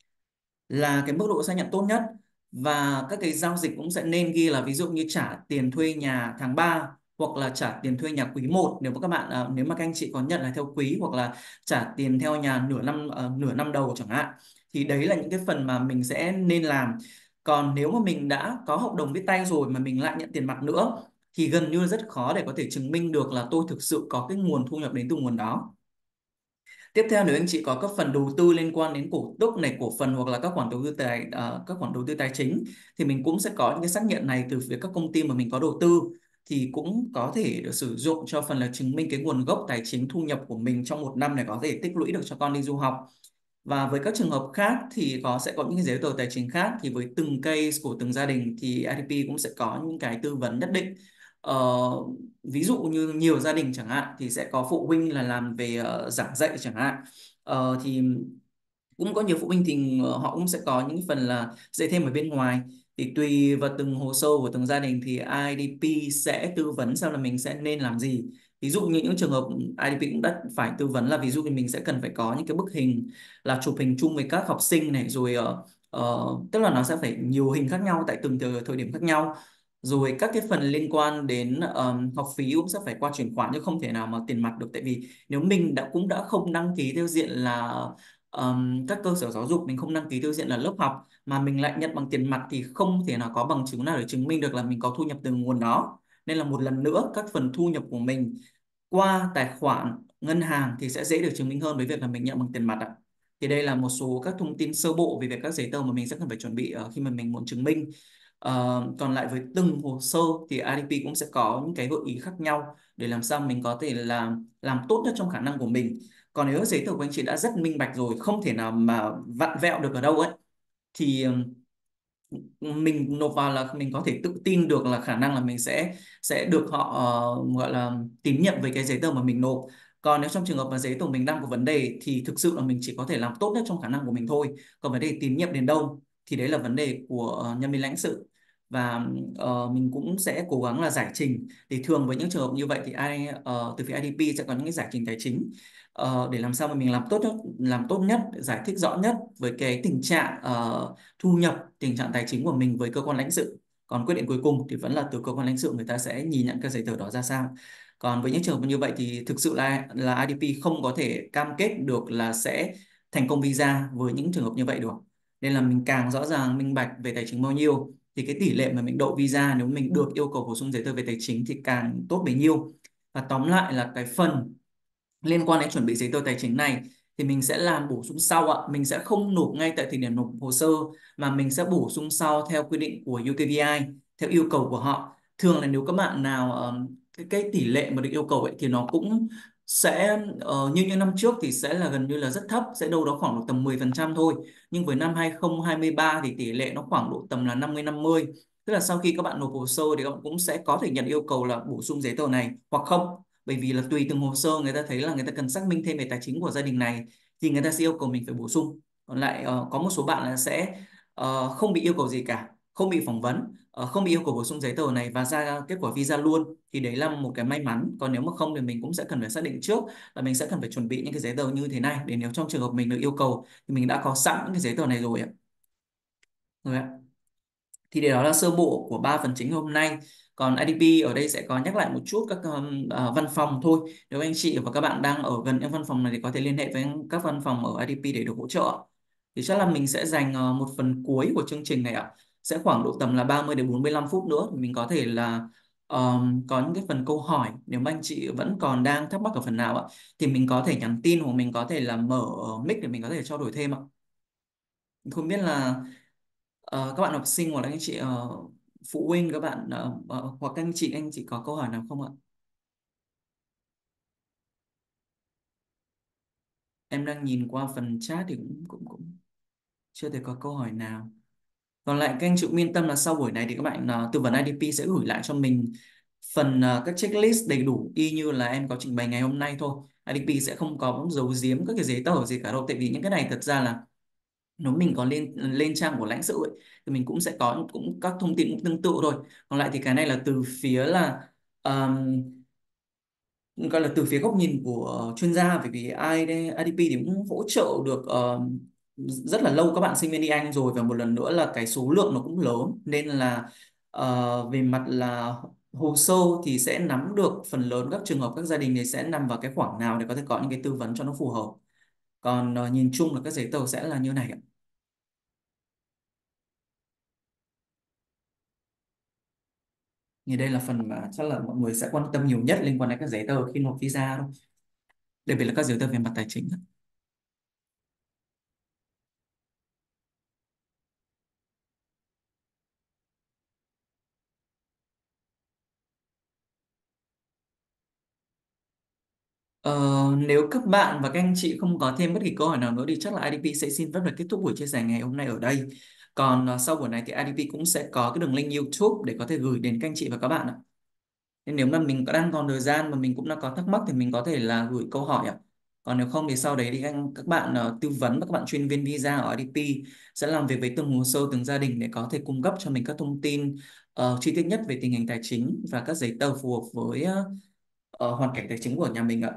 là cái mức độ xác nhận tốt nhất. Và các cái giao dịch cũng sẽ nên ghi là ví dụ như trả tiền thuê nhà tháng ba hoặc là trả tiền thuê nhà quý một, nếu mà các bạn à, nếu mà các anh chị có nhận là theo quý, hoặc là trả tiền theo nhà nửa năm à, nửa năm đầu chẳng hạn, thì đấy là những cái phần mà mình sẽ nên làm. Còn nếu mà mình đã có hợp đồng viết tay rồi mà mình lại nhận tiền mặt nữa, thì gần như rất khó để có thể chứng minh được là tôi thực sự có cái nguồn thu nhập đến từ nguồn đó. Tiếp theo, nếu anh chị có các phần đầu tư liên quan đến cổ tức này, cổ phần, hoặc là các khoản đầu tư tài ờ, các khoản đầu tư tài chính, thì mình cũng sẽ có những cái xác nhận này từ phía các công ty mà mình có đầu tư, thì cũng có thể được sử dụng cho phần là chứng minh cái nguồn gốc tài chính thu nhập của mình trong một năm này có thể tích lũy được cho con đi du học. Và với các trường hợp khác thì có sẽ có những cái giấy tờ tài chính khác, thì với từng case của từng gia đình thì i đê pê cũng sẽ có những cái tư vấn nhất định. Ờ, ví dụ như nhiều gia đình chẳng hạn thì sẽ có phụ huynh là làm về ờ, giảng dạy chẳng hạn. Ờ, thì cũng có nhiều phụ huynh thì ờ, họ cũng sẽ có những phần là dạy thêm ở bên ngoài, thì tùy vào từng hồ sơ của từng gia đình thì i đê pê sẽ tư vấn xem là mình sẽ nên làm gì. Ví dụ như những trường hợp i đê pê cũng đã phải tư vấn là ví dụ như mình sẽ cần phải có những cái bức hình là chụp hình chung với các học sinh này, rồi ờ, ờ, tức là nó sẽ phải nhiều hình khác nhau tại từng thời, thời điểm khác nhau. Rồi các cái phần liên quan đến ờm, học phí cũng sẽ phải qua chuyển khoản, chứ không thể nào mà tiền mặt được, tại vì nếu mình đã cũng đã không đăng ký theo diện là ờm, các cơ sở giáo dục, mình không đăng ký theo diện là lớp học, mà mình lại nhận bằng tiền mặt, thì không thể nào có bằng chứng nào để chứng minh được là mình có thu nhập từ nguồn đó. Nên là một lần nữa, các phần thu nhập của mình qua tài khoản ngân hàng thì sẽ dễ được chứng minh hơn với việc là mình nhận bằng tiền mặt ạ. Thì đây là một số các thông tin sơ bộ về việc các giấy tờ mà mình sẽ cần phải chuẩn bị ờ, khi mà mình muốn chứng minh. Ờ, còn lại với từng hồ sơ thì i đê pê cũng sẽ có những cái gợi ý khác nhau để làm sao mình có thể làm làm tốt nhất trong khả năng của mình. Còn nếu giấy tờ của anh chị đã rất minh bạch rồi, không thể nào mà vặn vẹo được ở đâu ấy, thì mình nộp vào là mình có thể tự tin được là khả năng là mình sẽ sẽ được họ ờ, gọi là tín nhiệm với cái giấy tờ mà mình nộp. Còn nếu trong trường hợp mà giấy tờ mình đang có vấn đề thì thực sự là mình chỉ có thể làm tốt nhất trong khả năng của mình thôi. Còn vấn đề tín nhiệm đến đâu thì đấy là vấn đề của ờ, nhân viên lãnh sự, và ờ, mình cũng sẽ cố gắng là giải trình. Thì thường với những trường hợp như vậy thì ai ờ, từ phía i đê pê sẽ có những cái giải trình tài chính ờ, để làm sao mà mình làm tốt nhất, làm tốt nhất, giải thích rõ nhất với cái tình trạng ờ, thu nhập, tình trạng tài chính của mình với cơ quan lãnh sự. Còn quyết định cuối cùng thì vẫn là từ cơ quan lãnh sự, người ta sẽ nhìn nhận các giấy tờ đó ra sao. Còn với những trường hợp như vậy thì thực sự là là i đê pê không có thể cam kết được là sẽ thành công visa với những trường hợp như vậy được. Nên là mình càng rõ ràng minh bạch về tài chính bao nhiêu thì cái tỷ lệ mà mình đậu visa, nếu mình được yêu cầu bổ sung giấy tờ về tài chính thì càng tốt bấy nhiêu. Và tóm lại là cái phần liên quan đến chuẩn bị giấy tờ tài chính này thì mình sẽ làm bổ sung sau ạ. Mình sẽ không nộp ngay tại thời điểm nộp hồ sơ, mà mình sẽ bổ sung sau theo quy định của u ca vê i, theo yêu cầu của họ. Thường là nếu các bạn nào ờ, cái, cái tỷ lệ mà được yêu cầu ấy thì nó cũng sẽ ờ, như những năm trước thì sẽ là gần như là rất thấp, sẽ đâu đó khoảng độ tầm mười phần trăm thôi. Nhưng với năm hai không hai ba thì tỷ lệ nó khoảng độ tầm là năm mươi năm mươi, tức là sau khi các bạn nộp hồ sơ thì các bạn cũng sẽ có thể nhận yêu cầu là bổ sung giấy tờ này hoặc không, bởi vì là tùy từng hồ sơ, người ta thấy là người ta cần xác minh thêm về tài chính của gia đình này thì người ta sẽ yêu cầu mình phải bổ sung. Còn lại ờ, có một số bạn là sẽ ờ, không bị yêu cầu gì cả, không bị phỏng vấn, ờ, không bị yêu cầu bổ sung giấy tờ này và ra kết quả visa luôn, thì đấy là một cái may mắn. Còn nếu mà không thì mình cũng sẽ cần phải xác định trước là mình sẽ cần phải chuẩn bị những cái giấy tờ như thế này, để nếu trong trường hợp mình được yêu cầu thì mình đã có sẵn những cái giấy tờ này rồi ạ. Rồi ạ. Thì để đó là sơ bộ của ba phần chính hôm nay. Còn i đê pê ở đây sẽ có nhắc lại một chút các um, ờ, văn phòng thôi. Nếu anh chị và các bạn đang ở gần những văn phòng này thì có thể liên hệ với các văn phòng ở i đê pê để được hỗ trợ. Thì chắc là mình sẽ dành ờ, một phần cuối của chương trình này ạ. Sẽ khoảng độ tầm là ba mươi đến bốn mươi lăm phút nữa thì mình có thể là um, có những cái phần câu hỏi. Nếu mà anh chị vẫn còn đang thắc mắc ở phần nào ạ thì mình có thể nhắn tin hoặc mình có thể là mở ờ, mic để mình có thể trao đổi thêm ạ. Không biết là ờ, các bạn học sinh hoặc là anh chị ờ, phụ huynh các bạn ờ, ờ, hoặc các anh chị anh chị có câu hỏi nào không ạ? Em đang nhìn qua phần chat thì cũng cũng cũng chưa thể có câu hỏi nào. Còn lại các anh chị cũng yên tâm là sau buổi này thì các bạn ờ, tư vấn i đê pê sẽ gửi lại cho mình phần ờ, các checklist đầy đủ y như là em có trình bày ngày hôm nay thôi. i đê pê sẽ không có giấu giếm các cái giấy tờ gì cả đâu, tại vì những cái này thật ra là nếu mình có lên lên trang của lãnh sự ấy, thì mình cũng sẽ có cũng các thông tin cũng tương tự thôi. Còn lại thì cái này là từ phía là um, gọi là từ phía góc nhìn của chuyên gia, bởi vì i đê i đê pê thì cũng hỗ trợ được ờ, rất là lâu các bạn sinh viên đi Anh rồi, và một lần nữa là cái số lượng nó cũng lớn, nên là ờ, về mặt là hồ sơ thì sẽ nắm được phần lớn các trường hợp các gia đình thì sẽ nằm vào cái khoảng nào để có thể có những cái tư vấn cho nó phù hợp. Còn ờ, nhìn chung là các giấy tờ sẽ là như này ạ. Thì đây là phần mà chắc là mọi người sẽ quan tâm nhiều nhất liên quan đến các giấy tờ khi nộp visa thôi, đặc biệt là các giấy tờ về mặt tài chính. Ờ, nếu các bạn và các anh chị không có thêm bất kỳ câu hỏi nào nữa thì chắc là i đê pê sẽ xin phép được kết thúc buổi chia sẻ ngày hôm nay ở đây. Còn ờ, sau buổi này thì i đê pê cũng sẽ có cái đường link YouTube để có thể gửi đến các anh chị và các bạn ạ. Nên nếu mà mình có đang còn thời gian mà mình cũng đang có thắc mắc thì mình có thể là gửi câu hỏi ạ. Còn nếu không thì sau đấy thì anh các bạn ờ, tư vấn và các bạn chuyên viên visa ở i đê pê sẽ làm việc với từng hồ sơ từng gia đình để có thể cung cấp cho mình các thông tin ờ, chi tiết nhất về tình hình tài chính và các giấy tờ phù hợp với ờ, ờ, hoàn cảnh tài chính của nhà mình ạ.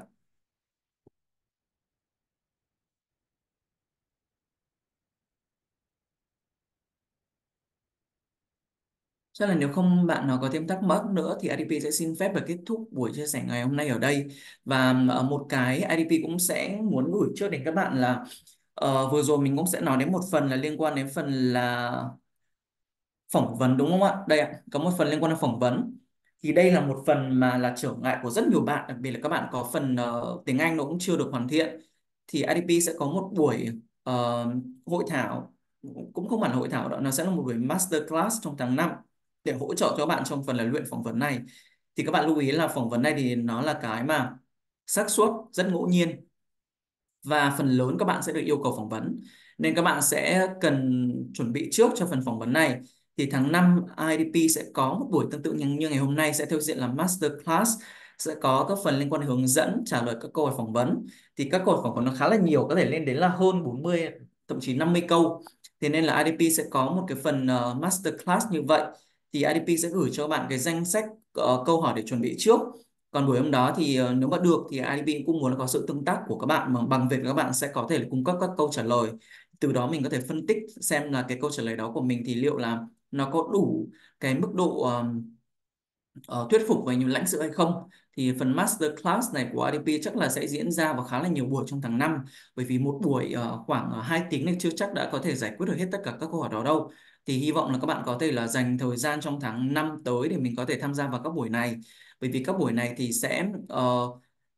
Chắc là nếu không bạn nào có thêm thắc mắc nữa thì i đê pê sẽ xin phép được kết thúc buổi chia sẻ ngày hôm nay ở đây. Và ờ, một cái i đê pê cũng sẽ muốn gửi trước đến các bạn là ờ, vừa rồi mình cũng sẽ nói đến một phần là liên quan đến phần là phỏng vấn đúng không ạ? Đây ạ, có một phần liên quan đến phỏng vấn. Thì đây là một phần mà là trở ngại của rất nhiều bạn, đặc biệt là các bạn có phần ờ, tiếng Anh nó cũng chưa được hoàn thiện. Thì i đê pê sẽ có một buổi ờ, hội thảo, cũng không hẳn là hội thảo đâu, nó sẽ là một buổi master class trong tháng năm để hỗ trợ cho các bạn trong phần là luyện phỏng vấn này. Thì các bạn lưu ý là phỏng vấn này thì nó là cái mà xác suất rất ngẫu nhiên, và phần lớn các bạn sẽ được yêu cầu phỏng vấn, nên các bạn sẽ cần chuẩn bị trước cho phần phỏng vấn này. Thì tháng năm i đê pê sẽ có một buổi tương tự như, như ngày hôm nay, sẽ theo diện là master class, sẽ có các phần liên quan đến hướng dẫn trả lời các câu hỏi phỏng vấn. Thì các câu hỏi phỏng vấn nó khá là nhiều, có thể lên đến là hơn bốn mươi, thậm chí năm mươi câu. Thế nên là i đê pê sẽ có một cái phần ờ, master class như vậy. Thì i đê pê sẽ gửi cho các bạn cái danh sách ờ, câu hỏi để chuẩn bị trước. Còn buổi hôm đó thì ờ, nếu mà được thì i đê pê cũng muốn có sự tương tác của các bạn, mà bằng việc là các bạn sẽ có thể là cung cấp các câu trả lời, từ đó mình có thể phân tích xem là cái câu trả lời đó của mình thì liệu là nó có đủ cái mức độ ờ, ờ, thuyết phục với những lãnh sự hay không. Thì phần master class này của i đê pê chắc là sẽ diễn ra vào khá là nhiều buổi trong tháng năm, bởi vì một buổi ờ, khoảng uh, hai tiếng này chưa chắc đã có thể giải quyết được hết tất cả các câu hỏi đó đâu. Thì hy vọng là các bạn có thể là dành thời gian trong tháng năm tới để mình có thể tham gia vào các buổi này, bởi vì các buổi này thì sẽ ờ,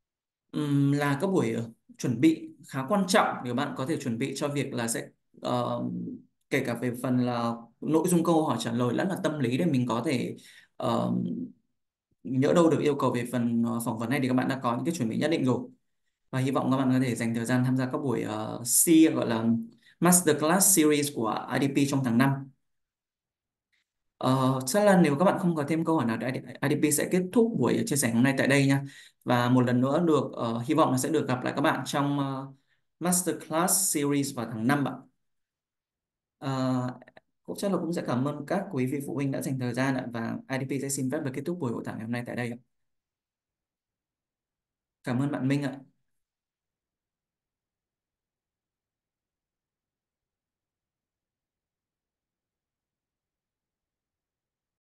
Ừm, là các buổi ờ, chuẩn bị khá quan trọng để bạn có thể chuẩn bị cho việc là sẽ ờ, kể cả về phần là nội dung câu hỏi trả lời lẫn là tâm lý để mình có thể ờ, nhỡ đâu được yêu cầu về phần ờ, phỏng vấn này thì các bạn đã có những cái chuẩn bị nhất định rồi, và hy vọng các bạn có thể dành thời gian tham gia các buổi uh, C gọi là Masterclass Series của i đê pê trong tháng năm. Ờ, chắc là nếu các bạn không có thêm câu hỏi nào thì i đê pê sẽ kết thúc buổi chia sẻ hôm nay tại đây nha. Và một lần nữa được ờ, hy vọng là sẽ được gặp lại các bạn trong ờ, Masterclass Series vào tháng năm bạn. Ờ, cũng chắc là cũng sẽ cảm ơn các quý vị phụ huynh đã dành thời gian ạ, và i đê pê sẽ xin phép được kết thúc buổi hội thảo ngày hôm nay tại đây ạ. Cảm ơn bạn Minh ạ.